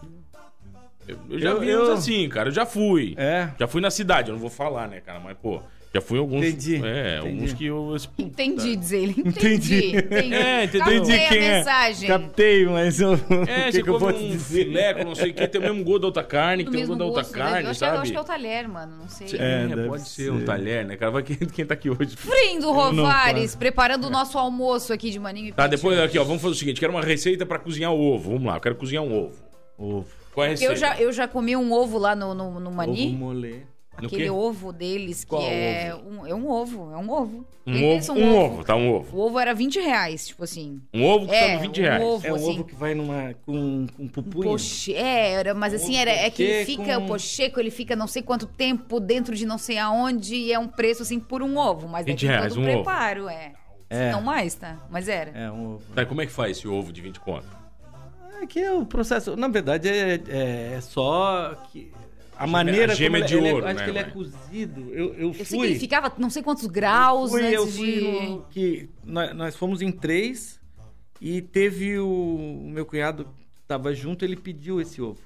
Eu já vi uns assim, cara, eu já fui. É. Já fui na cidade, eu não vou falar, né, cara, mas, pô, já fui em alguns... Entendi. Alguns que eu... Entendi, diz ele. Entendi. Entendeu? Captei quem a é. mensagem. Captei, mas eu... Você que eu come vou te um dizer? filé com não sei o que, tem o mesmo gosto da outra carne, Do que tem o mesmo gosto da gosto, outra né? carne, Eu acho sabe? que é o talher, mano. Não sei. deve Pode ser ser. um talher, né, cara? Vai quem tá aqui hoje. Frindo Rovares, preparando o nosso almoço aqui de maninho e Tá, peixe. depois aqui, ó, vamos fazer o seguinte, quero uma receita pra cozinhar o ovo. Vamos lá, eu quero cozinhar um ovo. Ovo. Qual é a receita? Eu já comi um ovo lá no Ovo Mani. molê. No Aquele quê? ovo deles, que Qual é um ovo. Um Ele ovo, pensa um ovo, tá, um ovo. O ovo era R$20, tipo assim. Um ovo custando 20 reais. Ovo, É um assim. ovo que vai com pupunha. Poche, mas assim, é que ele fica, o pocheco, ele fica não sei quanto tempo dentro de não sei aonde, e é um preço assim por um ovo, mas 20 tem reais, todo um o ovo. preparo, Não mais, tá? Mas era. É um ovo. Tá, e como é que faz esse ovo de 20 conto? É que é o processo... Na verdade, é só que... A Gema- maneira a gema como é de ele ouro, acho né, que ele é mãe? cozido. Eu Eu sei que fui... ele ficava não sei quantos graus eu antes fui de... no, que nós fomos em 3 e teve o meu cunhado que estava junto, ele pediu esse ovo.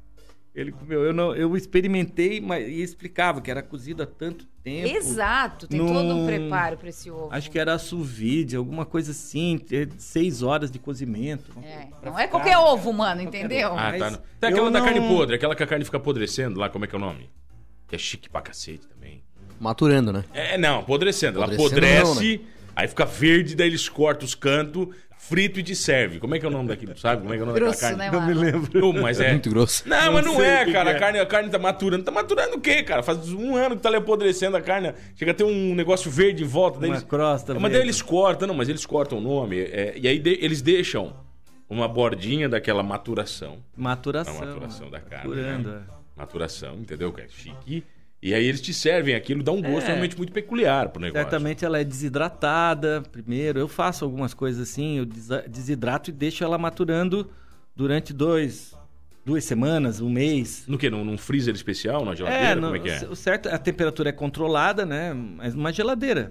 Ele comeu. Eu experimentei e explicava que era cozido há tanto tempo. Exato, tem todo um preparo pra esse ovo. Acho que era sous vide, alguma coisa assim, 6 horas de cozimento. Pra Não é ficar- qualquer ovo, mano, entendeu? ovo. Ah, Mas tá. Tem aquela eu da não- carne podre, aquela que a carne fica apodrecendo lá, como é que é o nome? Que é chique pra cacete também. Maturando, né? Não, apodrecendo. Ela Apodrecendo apodrece, não, aí fica verde, daí eles cortam os cantos, frito e te serve. Como é que é o nome daquilo, sabe? Como é que é o nome Grosso, daquela né, carne? mano? lembro. Mas É muito grosso. Não, mas não sei é, o que cara. que é. A carne tá maturando. Tá maturando o quê, cara? Faz 1 ano que tá ali apodrecendo a carne. Chega a ter um negócio verde em volta. Daí Uma crosta Mas daí verde. eles cortam, não, mas eles cortam o nome. E aí eles deixam uma bordinha daquela maturação. Maturação. A maturação da carne. Maturando, né? Maturação, entendeu? Que é chique. E aí eles te servem aquilo, dá um gosto realmente muito peculiar pro negócio. Certamente ela é desidratada primeiro. Eu faço algumas coisas assim, eu desidrato e deixo ela maturando durante 2 semanas, 1 mês. No quê? Num freezer especial, na geladeira? Como é que é? O certo, a temperatura é controlada, né? Mas numa geladeira.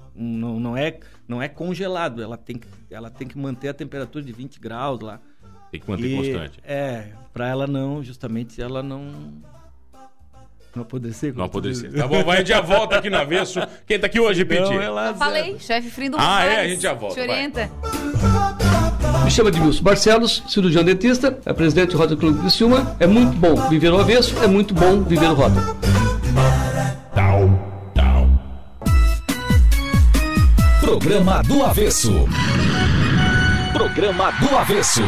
Não é congelado. Ela tem que manter a temperatura de 20 graus lá. Tem que manter constante. Pra ela não, justamente, ela não apodrecer. Não apodrecer. Tá bom, vai, a gente já volta aqui no avesso. Quem tá aqui hoje, Piti? Eu falei, chefe Frindo Ah, Rovares. a gente já volta, Te orienta. Me chamo Edmilson Barcelos, cirurgião dentista, é presidente do Rota Clube de Criciúma. É muito bom viver o avesso, é muito bom viver o Rota. Programa do Avesso. Programa do Avesso.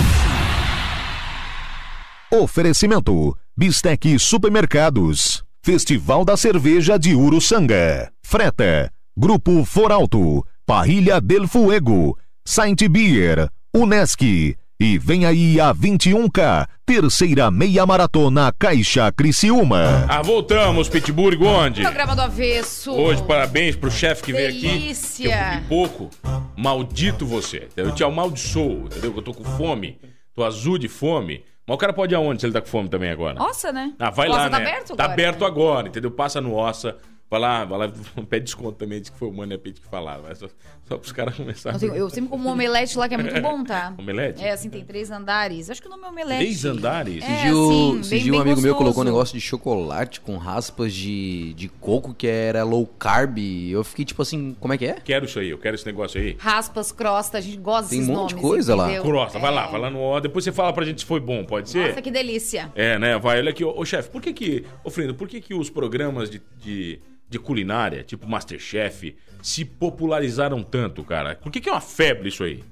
Oferecimento: Bistec Supermercados, Festival da Cerveja de Uruçanga, Freta, Grupo Foralto, Parrilha del Fuego, Saint Beer, Unesc. E vem aí a 21K, terceira meia maratona Caixa Criciúma. Voltamos, Pitbull Gonde. Programa do Avesso. Hoje, parabéns pro chefe que veio aqui. Delícia. Eu comi pouco. Maldito você. Eu te amaldiçoo, entendeu? Que eu tô com fome. Tô azul de fome. Mas o cara pode ir aonde se ele tá com fome também agora? Nossa, né? Vai Nossa, lá, tá né? aberto Tá agora? aberto agora, entendeu? Passa no Ossa. Vai lá, pede desconto também. Diz que foi o Mano Pete que falaram. Só pros caras começarem. Eu sempre como um omelete lá que é muito bom, tá? Omelete? É, assim, tem 3 andares. Acho que o nome é omelete. 3 andares? É, Esse assim, dia bem um amigo meu colocou um gostoso. negócio de chocolate com raspas de coco que era low carb. Eu fiquei tipo assim, como é que é? Quero isso aí, eu quero esse negócio aí. Raspas, crosta, a gente gosta Tem desses um monte de nomes, coisa lá. entendeu? Crosta, vai lá no O. Depois você fala pra gente se foi bom, pode ser? Nossa, que delícia. É, né? Vai, olha aqui. Ô chefe, Frindo, por que os programas de culinária, tipo Masterchef, se popularizaram tanto, cara? Por que é uma febre isso aí?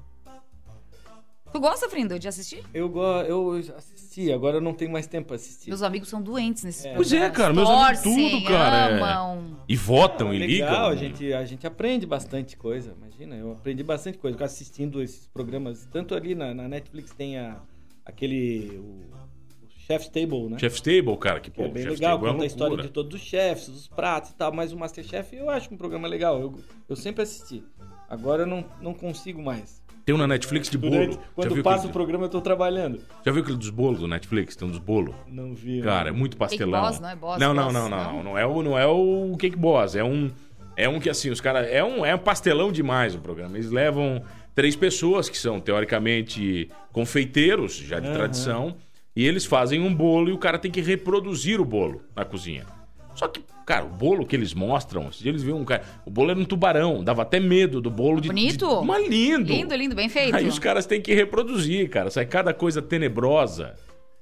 Tu gosta, Frindo, de assistir? Eu assisti, agora eu não tenho mais tempo pra assistir. Meus amigos são doentes nesses Pois é, programas. cara, meus amigos Torcem, tudo, cara. amam. E votam, e Legal, ligam. a gente aprende bastante coisa, imagina, eu aprendi bastante coisa assistindo esses programas, tanto ali na Netflix tem o Chef's Table, né? Chef's Table, cara, que Que é pô, bem Chef's legal, Table é conta a história loucura. de todos os chefes, os pratos e tal, mas o Masterchef eu acho um programa legal. Eu sempre assisti. Agora eu não consigo mais. Tem um na Netflix de bolo. Já Quando viu passa aquele- o programa eu tô trabalhando. Já viu aquele dos bolos do Netflix? Tem um dos bolos. Não vi. Cara, é muito pastelão. Boss, não é Boss? Não, Boss, não é o Cake Boss. É um que assim, os caras. É um pastelão demais o programa. Eles levam 3 pessoas que são, teoricamente, confeiteiros, já de tradição. E eles fazem um bolo e o cara tem que reproduzir o bolo na cozinha. Só que, cara, o bolo que eles mostram, se eles viram um cara. O bolo era um tubarão, dava até medo do bolo de. Bonito? Mas lindo! Lindo, bem feito. Aí os caras têm que reproduzir, cara. Sai cada coisa tenebrosa.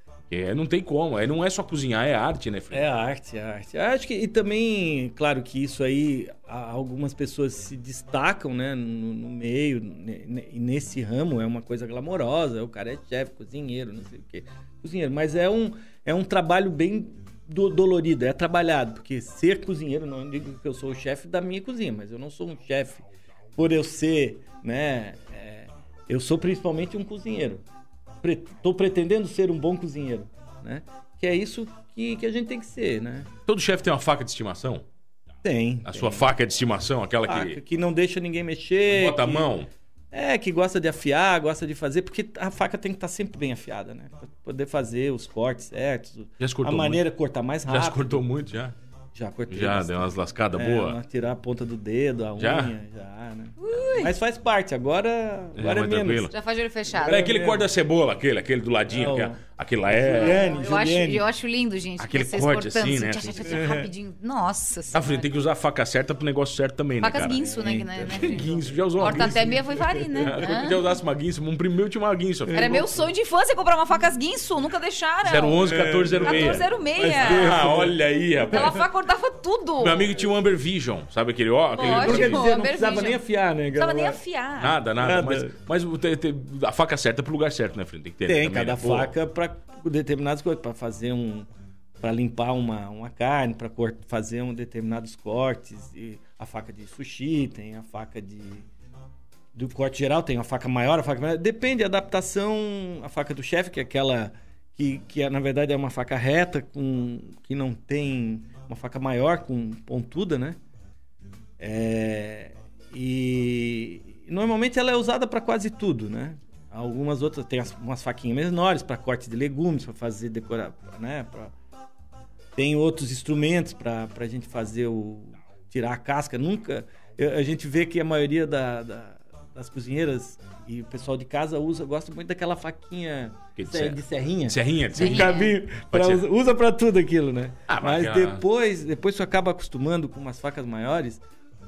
Não tem como. Aí não é só cozinhar, é arte, né, Felipe? É arte. Acho que, e também, claro que isso aí, algumas pessoas se destacam, né, no meio, e nesse ramo é uma coisa glamourosa, o cara é chefe, cozinheiro, não sei o quê. Cozinheiro, mas é um trabalho bem dolorido, é trabalhado, porque ser cozinheiro, não digo que eu sou o chefe da minha cozinha, mas eu não sou um chefe por eu ser, né, eu sou principalmente um cozinheiro. Tô pretendendo ser um bom cozinheiro, né? Que é isso que a gente tem que ser, né? Todo chefe tem uma faca de estimação? Tem. Sua faca de estimação, aquela Faca que não deixa ninguém mexer. bota a mão. Que gosta de afiar, gosta de fazer, porque a faca tem que estar sempre bem afiada, né? Pra poder fazer os cortes certos. Já se cortou a maneira de cortar mais rápido. Já se cortou muito, já? Já cortei. Já, bastante. deu umas lascadas boas? Tirar a ponta do dedo, a Já? unha, já, né? Mas faz parte, agora é mais menos. tranquilo. Já faz de olho fechado. É aquele corte da cebola, aquele do ladinho. Não. Aquele lá é... Eu acho lindo, gente. Aquele vocês corte cortando assim, né? rapidinho. Nossa Ah, senhora. Felipe, tem que usar a faca certa pro negócio certo também, né, Facas cara? guinso, né? Guinso, já usou uma Corta guinso? até meia foi varinha, né? Quando já usasse uma guinso, um primo meu tinha uma guinso. Era meu sonho de infância comprar uma facas guinso, nunca deixaram. 011 1406. 1406. Ah, olha aí, rapaz. Aquela faca cortava tudo. Meu amigo tinha um Amber Vision, sabe aquele ó? Aquele Lógico. Quer dizer, não Amber precisava Vision. nem afiar, né? Não precisava nem afiar. Nada. Mas a faca certa é pro lugar certo, né, Felipe? Tem que ter. Tem, também, cada né? Pô, faca para determinadas coisas, para fazer para limpar uma carne, para fazer determinados cortes. E a faca de sushi, tem a faca do corte geral, tem a faca maior, a faca menor. Depende da adaptação. A faca do chefe, que é aquela que na verdade é uma faca reta, que não tem uma faca maior, com pontuda, né? E normalmente ela é usada para quase tudo, né? Algumas outras tem umas faquinhas menores para corte de legumes, para fazer decorar, né? Tem outros instrumentos para a gente fazer tirar a casca. A gente vê que a maioria das cozinheiras e o pessoal de casa gosta muito daquela faquinha de serrinha. Serrinha. Um cabinho. Usa para tudo aquilo, né? Mas depois tu acaba acostumando com umas facas maiores,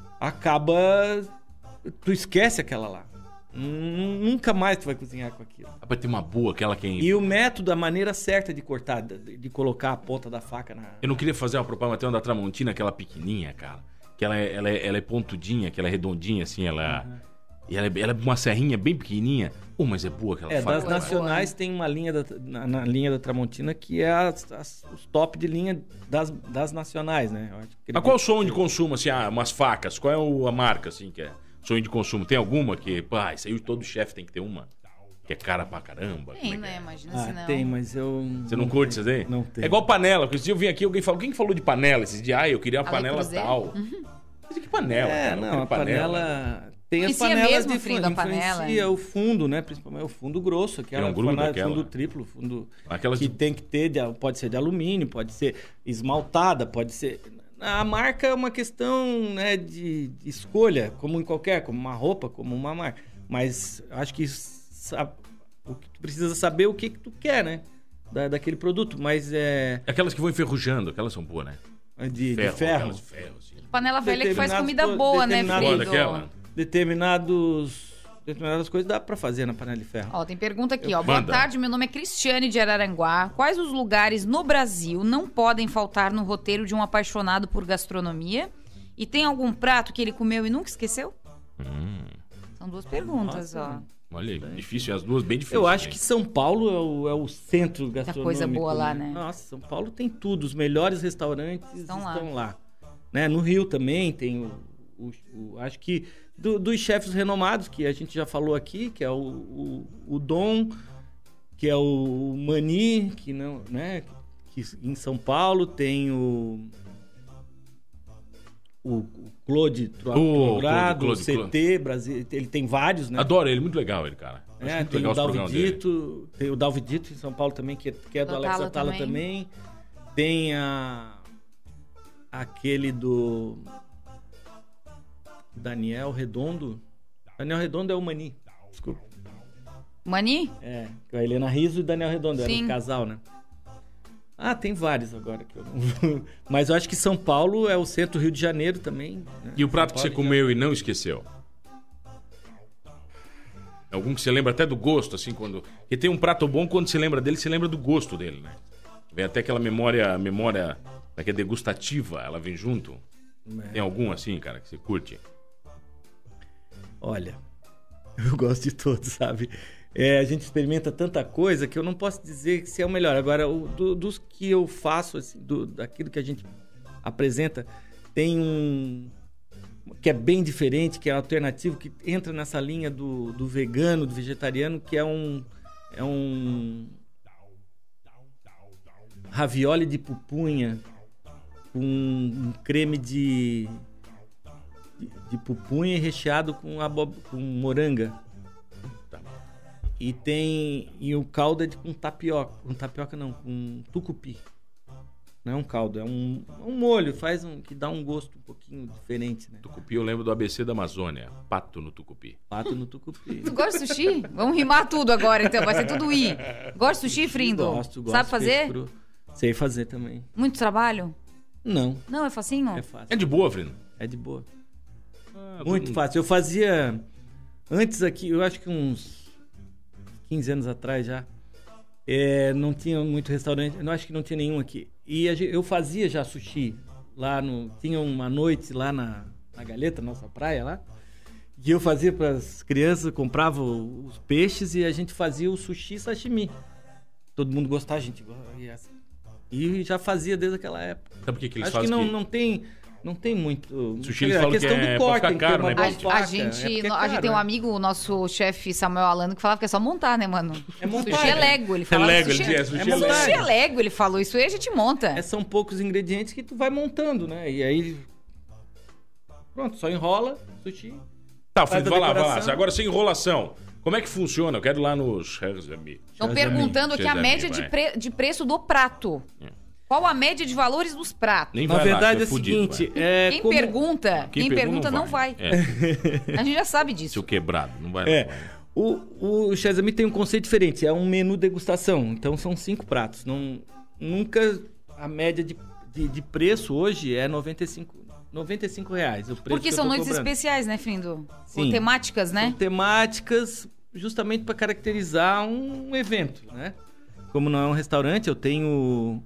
tu esquece aquela lá. Nunca mais tu vai cozinhar com aquilo. Vai ter uma boa, aquela que... E o método, a maneira certa de cortar, de colocar a ponta da faca na... Eu não queria fazer uma propaganda, mas tem uma da Tramontina, aquela pequenininha, cara. Que ela é pontudinha, que ela é redondinha, assim, E ela é uma serrinha bem pequenininha. Mas é boa aquela faca. Das nacionais tem uma linha na linha da Tramontina que é os top de linha das nacionais, né? Mas qual é o sonho de consumo, assim, umas facas? Qual é a marca, assim, que é sonho de consumo? Tem alguma que, isso aí todo chefe tem que ter uma? Que é cara pra caramba. Tem, né? Imagina se não. Tem, mas eu... Você não curte isso aí? Não tem. É igual panela, porque esse dia eu vim aqui, alguém falou, quem falou de panela esses dias? Eu queria uma panela Cruzeiro? tal. Mas que panela, cara? Não, a panela... Tem as Influencia panelas mesmo, Frindo, a panela. Influencia o fundo, né? Principalmente o fundo grosso, que é um fundo triplo, aquelas que tem que ter, pode ser de alumínio, pode ser esmaltada, pode ser... A marca é uma questão, né, de escolha, como uma roupa, como uma marca. Mas acho que o que tu precisa saber o que tu quer, né? Daquele produto, mas é... Aquelas que vão enferrujando, aquelas são boas, né? De ferro. De ferro, assim. Panela velha que faz comida boa, né, Frido? Determinadas coisas dá pra fazer na panela de ferro. Ó, tem pergunta aqui, ó. Boa tarde, meu nome é Cristiane de Araranguá. Quais os lugares no Brasil não podem faltar no roteiro de um apaixonado por gastronomia? E tem algum prato que ele comeu e nunca esqueceu? São 2 perguntas, ó. Olha aí, difícil, as duas bem difíceis. Eu acho que São Paulo é o centro gastronômico. Coisa boa lá, né? Nossa, São Paulo tem tudo. Os melhores restaurantes estão lá. Né? No Rio também tem acho que dos chefes renomados, que a gente já falou aqui, que é o Dom, que é o Mani, que não, né? Que em São Paulo tem o Claude Troado, o CT Brasil, ele tem vários, né? Adoro ele, muito legal ele, cara. Tem o Dalvidito, tem o Dalvidito em São Paulo também, que é do Alex Atala também. Tem aquele do Daniel Redondo. Daniel Redondo é o Mani. Desculpa. Mani? Com a Helena Rizzo e o Daniel Redondo. Sim. Era um casal, né? Tem vários agora que eu não... Mas eu acho que São Paulo é o centro, Rio de Janeiro também. Né? E o prato que você comeu e não esqueceu? Algum que você lembra até do gosto, assim, quando... Porque tem um prato bom, quando você lembra dele, você lembra do gosto dele, né? Vem até aquela memória que é degustativa, ela vem junto. Tem algum assim, cara, que você curte? Olha, eu gosto de todos, sabe? A gente experimenta tanta coisa que eu não posso dizer se é o melhor. Agora, dos que eu faço, assim, daquilo que a gente apresenta, tem um que é bem diferente, que é alternativo, que entra nessa linha do vegano, do vegetariano, que é um ravioli de pupunha com um creme de pupunha recheado com moranga. E o caldo é com tapioca. Com tapioca não, com tucupi. Não é um caldo, é um molho, que dá um gosto um pouquinho diferente, né? Tucupi, eu lembro do ABC da Amazônia. Pato no tucupi. Pato no tucupi. Tu gosta de sushi? Vamos rimar tudo agora, então. Vai ser tudo I. Gosta de sushi, Frindo? Gosto. Sabe fazer? Sei fazer também. Muito trabalho? Não. Não, é facinho? É fácil. É de boa, Frindo? É de boa. Muito fácil. Eu fazia... Antes aqui, eu acho que uns 15 anos atrás já, não tinha muito restaurante, eu acho que não tinha nenhum aqui. E eu fazia já sushi lá tinha uma noite lá na Galheta, nossa praia lá, e eu fazia para as crianças, comprava os peixes e a gente fazia o sushi e sashimi. Todo mundo gostava, a gente e já fazia desde aquela época. Sabe por que eles acho fazem que não tem muito. Sushi eles falam questão que é do corte, pra ficar caro, né? A gente tem um amigo, o nosso chefe Samuel Alano, que falava que é só montar, né, mano? É montar. Sushi é Lego, ele falava. Sushi é Lego, ele falou. Isso aí a gente monta. São poucos ingredientes que tu vai montando, né? E aí... Pronto, só enrola, sushi. Tá, Frindo, vai lá. Agora sem enrolação. Como é que funciona? Eu quero ir lá no Shazami. Estão perguntando aqui a média de preço do prato. Qual a média de valores dos pratos? Na verdade é o seguinte... Quem pergunta não vai. A gente já sabe disso. Seu quebrado, não vai. O Shazami tem um conceito diferente. É um menu degustação. Então são 5 pratos. Nunca a média de preço hoje é R$95 reais. Porque são noites especiais, né, Frindo? Sim. Temáticas, né? São temáticas justamente para caracterizar um evento, né? Como não é um restaurante, eu tenho...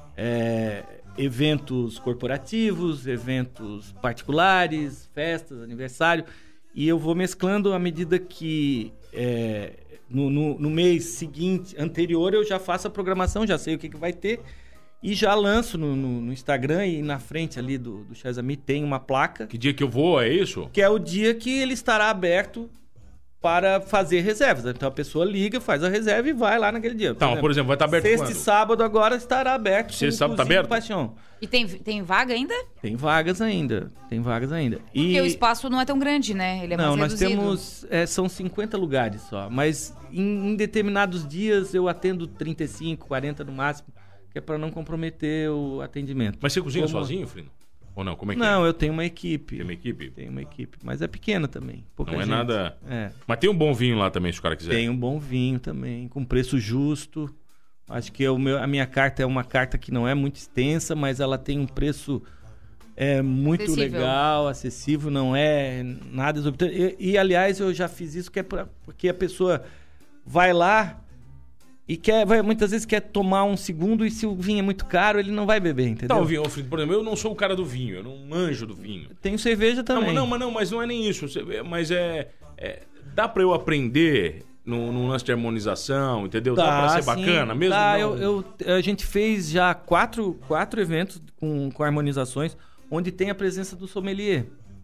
eventos corporativos, eventos particulares, festas, aniversário, e eu vou mesclando à medida que no mês seguinte, anterior, eu já faço a programação, já sei o que vai ter e já lanço no Instagram, e na frente ali do Shazami tem uma placa. Que dia que eu vou, é isso? Que é o dia que ele estará aberto para fazer reservas. Então a pessoa liga, faz a reserva e vai lá naquele dia. Por exemplo, vai estar aberto sexta quando? e sábado agora estará aberto. Sexta e sábado está aberto? Paixão. E tem vaga ainda? Tem vagas ainda. Porque o espaço não é tão grande, né? Ele é mais reduzido. Não, nós temos... são 50 lugares só. Mas em determinados dias eu atendo 35, 40 no máximo, que é para não comprometer o atendimento. Mas você cozinha sozinho, Frindo? Ou não? Como é que Não, eu tenho uma equipe. Tem uma equipe? Tenho uma equipe, mas é pequena também. Pouca não gente. É nada... Mas tem um bom vinho lá também, se o cara quiser. Tem um bom vinho também, com preço justo. Acho que a minha carta é uma carta que não é muito extensa, mas ela tem um preço muito acessível. Legal, acessível, não é nada exorbitante. E aliás, eu já fiz isso porque a pessoa vai lá e muitas vezes quer tomar um segundo, e se o vinho é muito caro, ele não vai beber, entendeu? Tá, o vinho, Frindo, por exemplo, eu não sou o cara do vinho, eu não manjo do vinho. Tenho cerveja também. Mas não é nem isso. Mas dá pra eu aprender num lance de harmonização, entendeu? Dá pra ser bacana mesmo? A gente fez já 4 eventos com harmonizações, onde tem a presença do sommelier.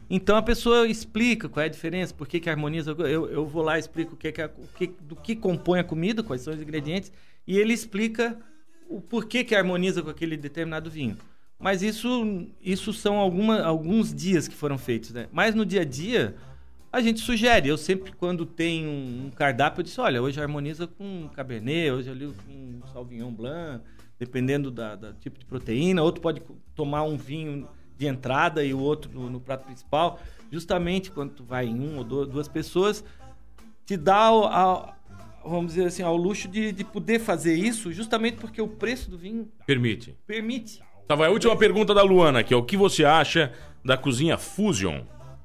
Então a pessoa explica qual é a diferença, por que harmoniza. Eu vou lá e explico do que compõe a comida, quais são os ingredientes, e ele explica o porquê que harmoniza com aquele determinado vinho. Mas isso são alguns dias que foram feitos, né? Mas no dia a dia, a gente sugere. Eu sempre, quando tem um cardápio, eu disse, olha, hoje harmoniza com Cabernet, hoje ali com Sauvignon Blanc, dependendo do tipo de proteína. Outro pode tomar um vinho de entrada e o outro no prato principal. Justamente quando tu vai em uma ou duas pessoas, te dá vamos dizer assim, ao luxo de poder fazer isso, justamente porque o preço do vinho permite. Tá, vai a última pergunta da Luana, que é o que você acha da cozinha Fusion,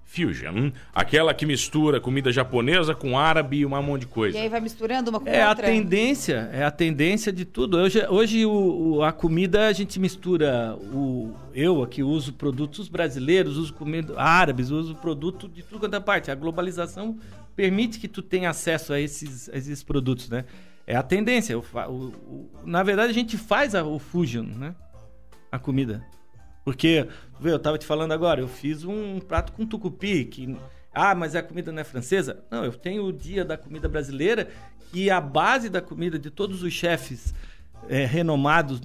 aquela que mistura comida japonesa com árabe e um monte de coisa. E aí vai misturando uma com outra. É a tendência de tudo. Hoje a comida a gente mistura. Eu aqui uso produtos brasileiros, uso comida árabes, uso produto de tudo quanto é parte. A globalização permite que tu tenha acesso a esses produtos, né? É a tendência. Na verdade, a gente faz o Fusion, né? A comida. Porque, eu estava te falando agora, eu fiz um prato com tucupi, mas a comida não é francesa? Não, eu tenho o dia da comida brasileira, que a base da comida de todos os chefes renomados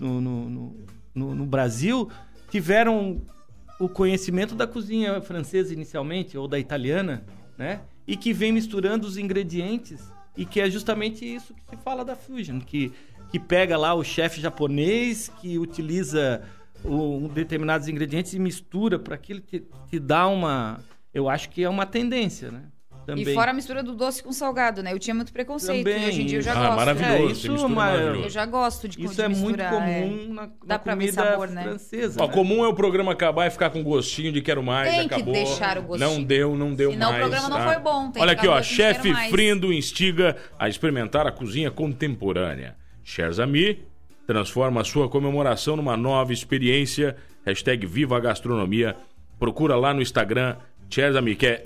no Brasil tiveram o conhecimento da cozinha francesa inicialmente, ou da italiana, né? E que vem misturando os ingredientes, e que é justamente isso que se fala da Fusion, que pega lá o chefe japonês, que utiliza determinados ingredientes e mistura para aquilo te dá uma... Eu acho que é uma tendência, né? Também. E fora a mistura do doce com salgado, né? Eu tinha muito preconceito e hoje em dia eu já gosto. Maravilhoso. Eu já gosto de isso misturar. Isso é muito comum na comida sabor, francesa. Né? Comum é o programa acabar e ficar com gostinho de quero mais, tem acabou. Tem que deixar o gostinho. Não deu Senão mais. Senão o programa não foi bom. Olha aqui, ó. Chefe Frindo instiga a experimentar a cozinha contemporânea. Sherzami transforma a sua comemoração numa nova experiência. #Viva a Gastronomia. Procura lá no Instagram Sherzami, que é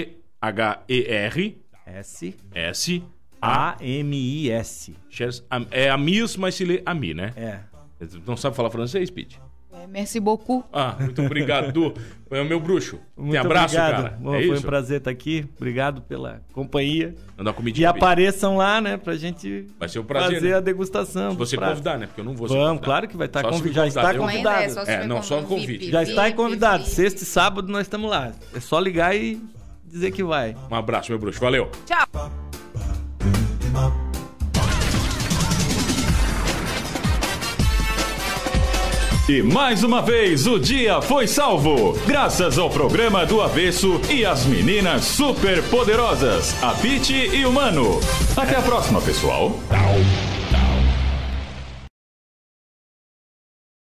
CHERSAMIS. É Amis, mas se lê Ami, né? É. Não sabe falar francês, Pete? Merci beaucoup. Muito obrigado. É o meu bruxo. Muito abraço, obrigado. Cara. Bom, foi um prazer estar aqui. Obrigado pela companhia. Mandar comidinha. E apareçam lá, né, pra gente vai ser um prazer, fazer, né? a degustação. Se você convidar, né? Porque eu não vou Vamos, claro que vai estar convidado. Já está convidado. Só convite. Já está convidado. Sexta e sábado nós estamos lá. É só ligar e dizer que vai. Um abraço, meu bruxo. Valeu. Tchau. E mais uma vez o dia foi salvo, graças ao programa do Avesso e às meninas super poderosas, a Pete e o Mano. Até a próxima, pessoal.